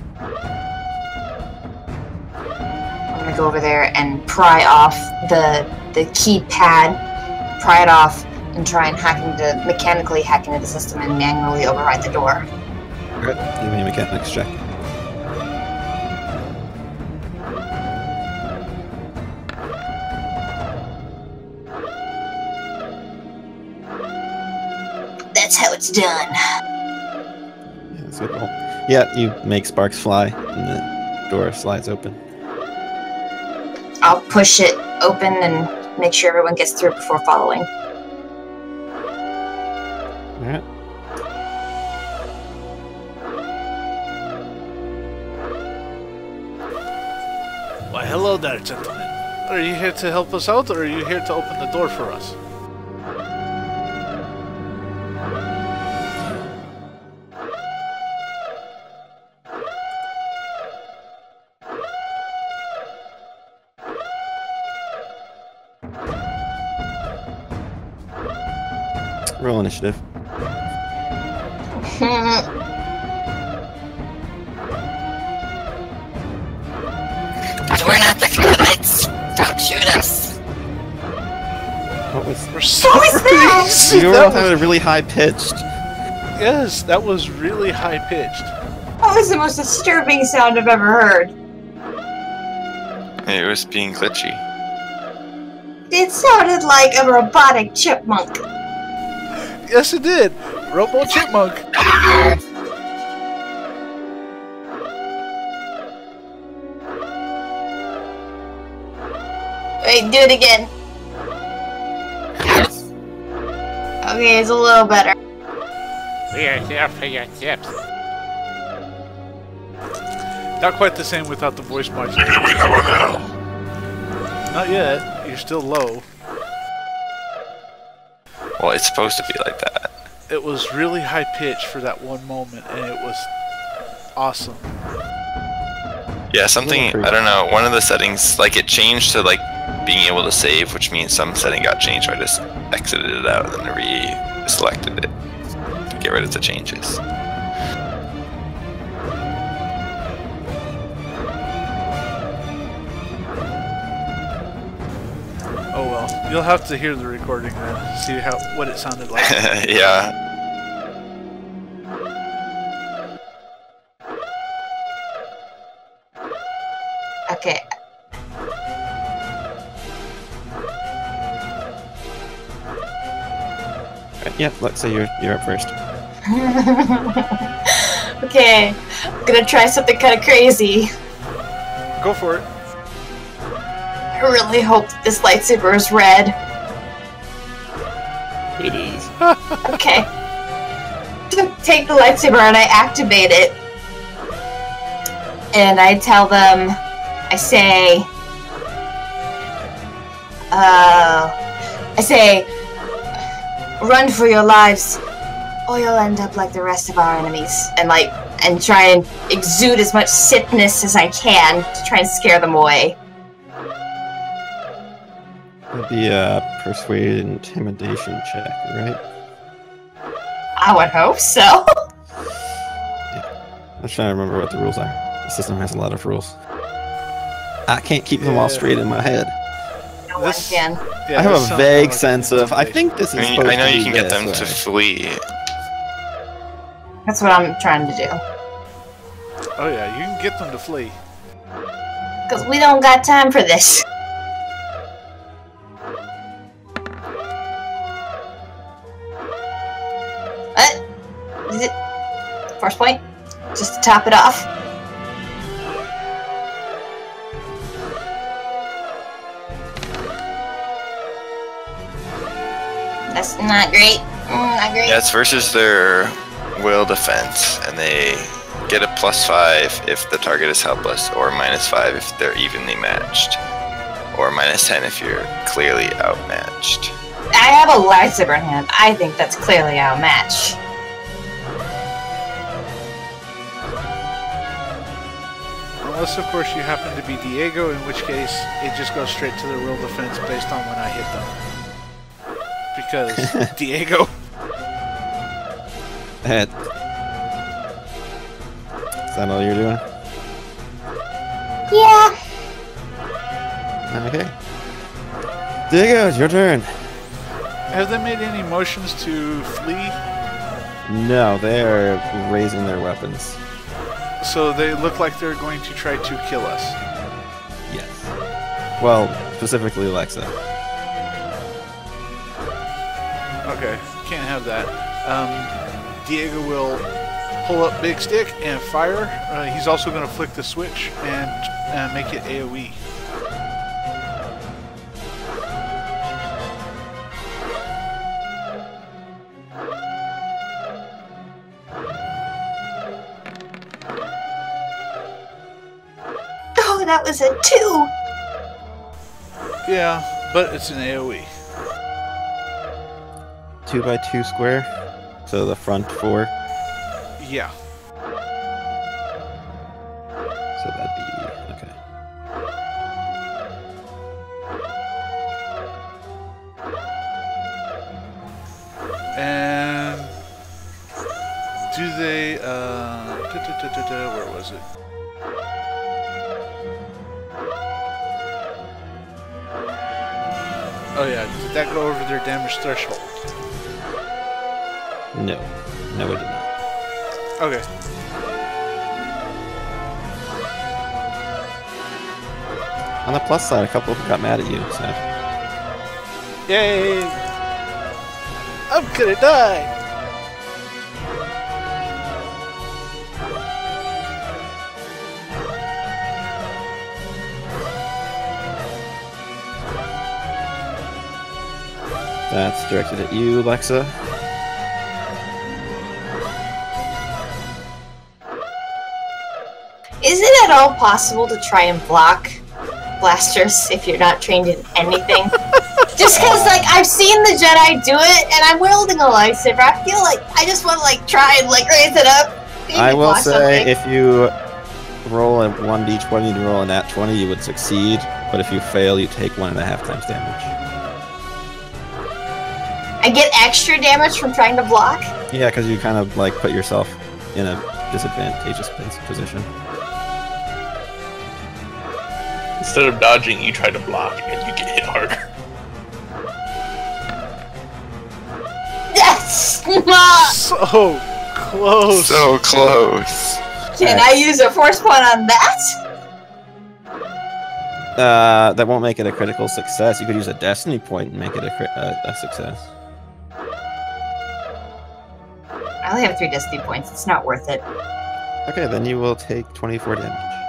I'm gonna go over there and pry off the the keypad, pry it off, and try and hack into mechanically hack into the system and manually override the door. Good. Give me a mechanics check. That's how it's done. Yeah, that's a good roll. Yeah, you make sparks fly, and the door slides open. I'll push it open and make sure everyone gets through before following. All right. Why, hello there, gentlemen. Are you here to help us out, or are you here to open the door for us? Roll initiative. We're not the Skrillex. Don't shoot us. What was? We're so What was that? You were that all was, having a really high pitched. yes, that was really high pitched. That was the most disturbing sound I've ever heard. It was being glitchy. It sounded like a robotic chipmunk. Yes, it did. Robo Chipmunk. Wait, do it again. Okay, it's a little better. We are here for your tips. Not quite the same without the voice modulation. Maybe we have one now. Not yet. You're still low. Well, it's supposed to be like that. It was really high pitched for that one moment, and it was awesome. Yeah, something, I don't know, one of the settings, like it changed to like being able to save, which means some setting got changed, so I just exited it out and then re-selected it to get rid of the changes. Oh well, you'll have to hear the recording then, see how what it sounded like. Yeah. Okay. Right, yeah, let's say you're you're up first. Okay, I'm gonna try something kind of crazy. Go for it. I really hope that this lightsaber is red. It is. Okay. Take the lightsaber and I activate it. And I tell them, I say, uh, I say, run for your lives, or you'll end up like the rest of our enemies. And like, and try and exude as much Sithness as I can to try and scare them away. It'd be a persuade intimidation check, right? I would hope so. I'm trying to remember what the rules are. The system has a lot of rules. I can't keep them all Yeah. straight in my head. No one This- can. Yeah, I have this a sounds vague like sense of. I intimidation. think this is I, mean, supposed I know to you be can get this them to way. flee. That's what I'm trying to do. Oh yeah, you can get them to flee. Because we don't got time for this. What? Is it first point? Just to top it off. That's not great. Mm, not great. Yeah, it's versus their will defense, and they get a plus five if the target is helpless, or minus five if they're evenly matched, or minus ten if you're clearly outmatched. I have a lightsaber in hand. I think that's clearly outmatched. Unless, of course, you happen to be Diego, in which case it just goes straight to the will defense based on when I hit them. Because Diego. Head. Is that all you're doing? Yeah. Okay. Diego, it's your turn. Have they made any motions to flee? No, they are raising their weapons. So they look like they're going to try to kill us. Yes. Well, specifically Alexa. Okay, can't have that. Um, Diego will pull up Big Stick and fire. Uh, he's also going to flick the switch and uh, make it AoE. Oh, that was a two. Yeah, but it's an AoE. Two by two square. So the front four. Yeah. So that'd be okay. And do they? Uh, da, da, da, da, da, where was it? Oh yeah, did that go over their damage threshold? No. No, it did not. Okay. On the plus side, a couple of them got mad at you, so. Yay! I'm gonna die! That's directed at you, Lexa. Is it at all possible to try and block blasters if you're not trained in anything? Just because, like, I've seen the Jedi do it, and I'm wielding a lightsaber. I feel like I just want to, like, try and, like, raise it up. Maybe I will block say, something. if you roll a one d twenty and roll a nat twenty, you would succeed. But if you fail, you take one and a half times damage. I get extra damage from trying to block? Yeah, because you kind of, like, put yourself in a disadvantageous position. Instead of dodging, you try to block and you get hit harder. Yes! Can So close. So close. I use a force point on that? Uh, that won't make it a critical success. You could use a destiny point and make it a, crit uh, a success. I only have three destiny points. It's not worth it. Okay, then you will take twenty-four damage.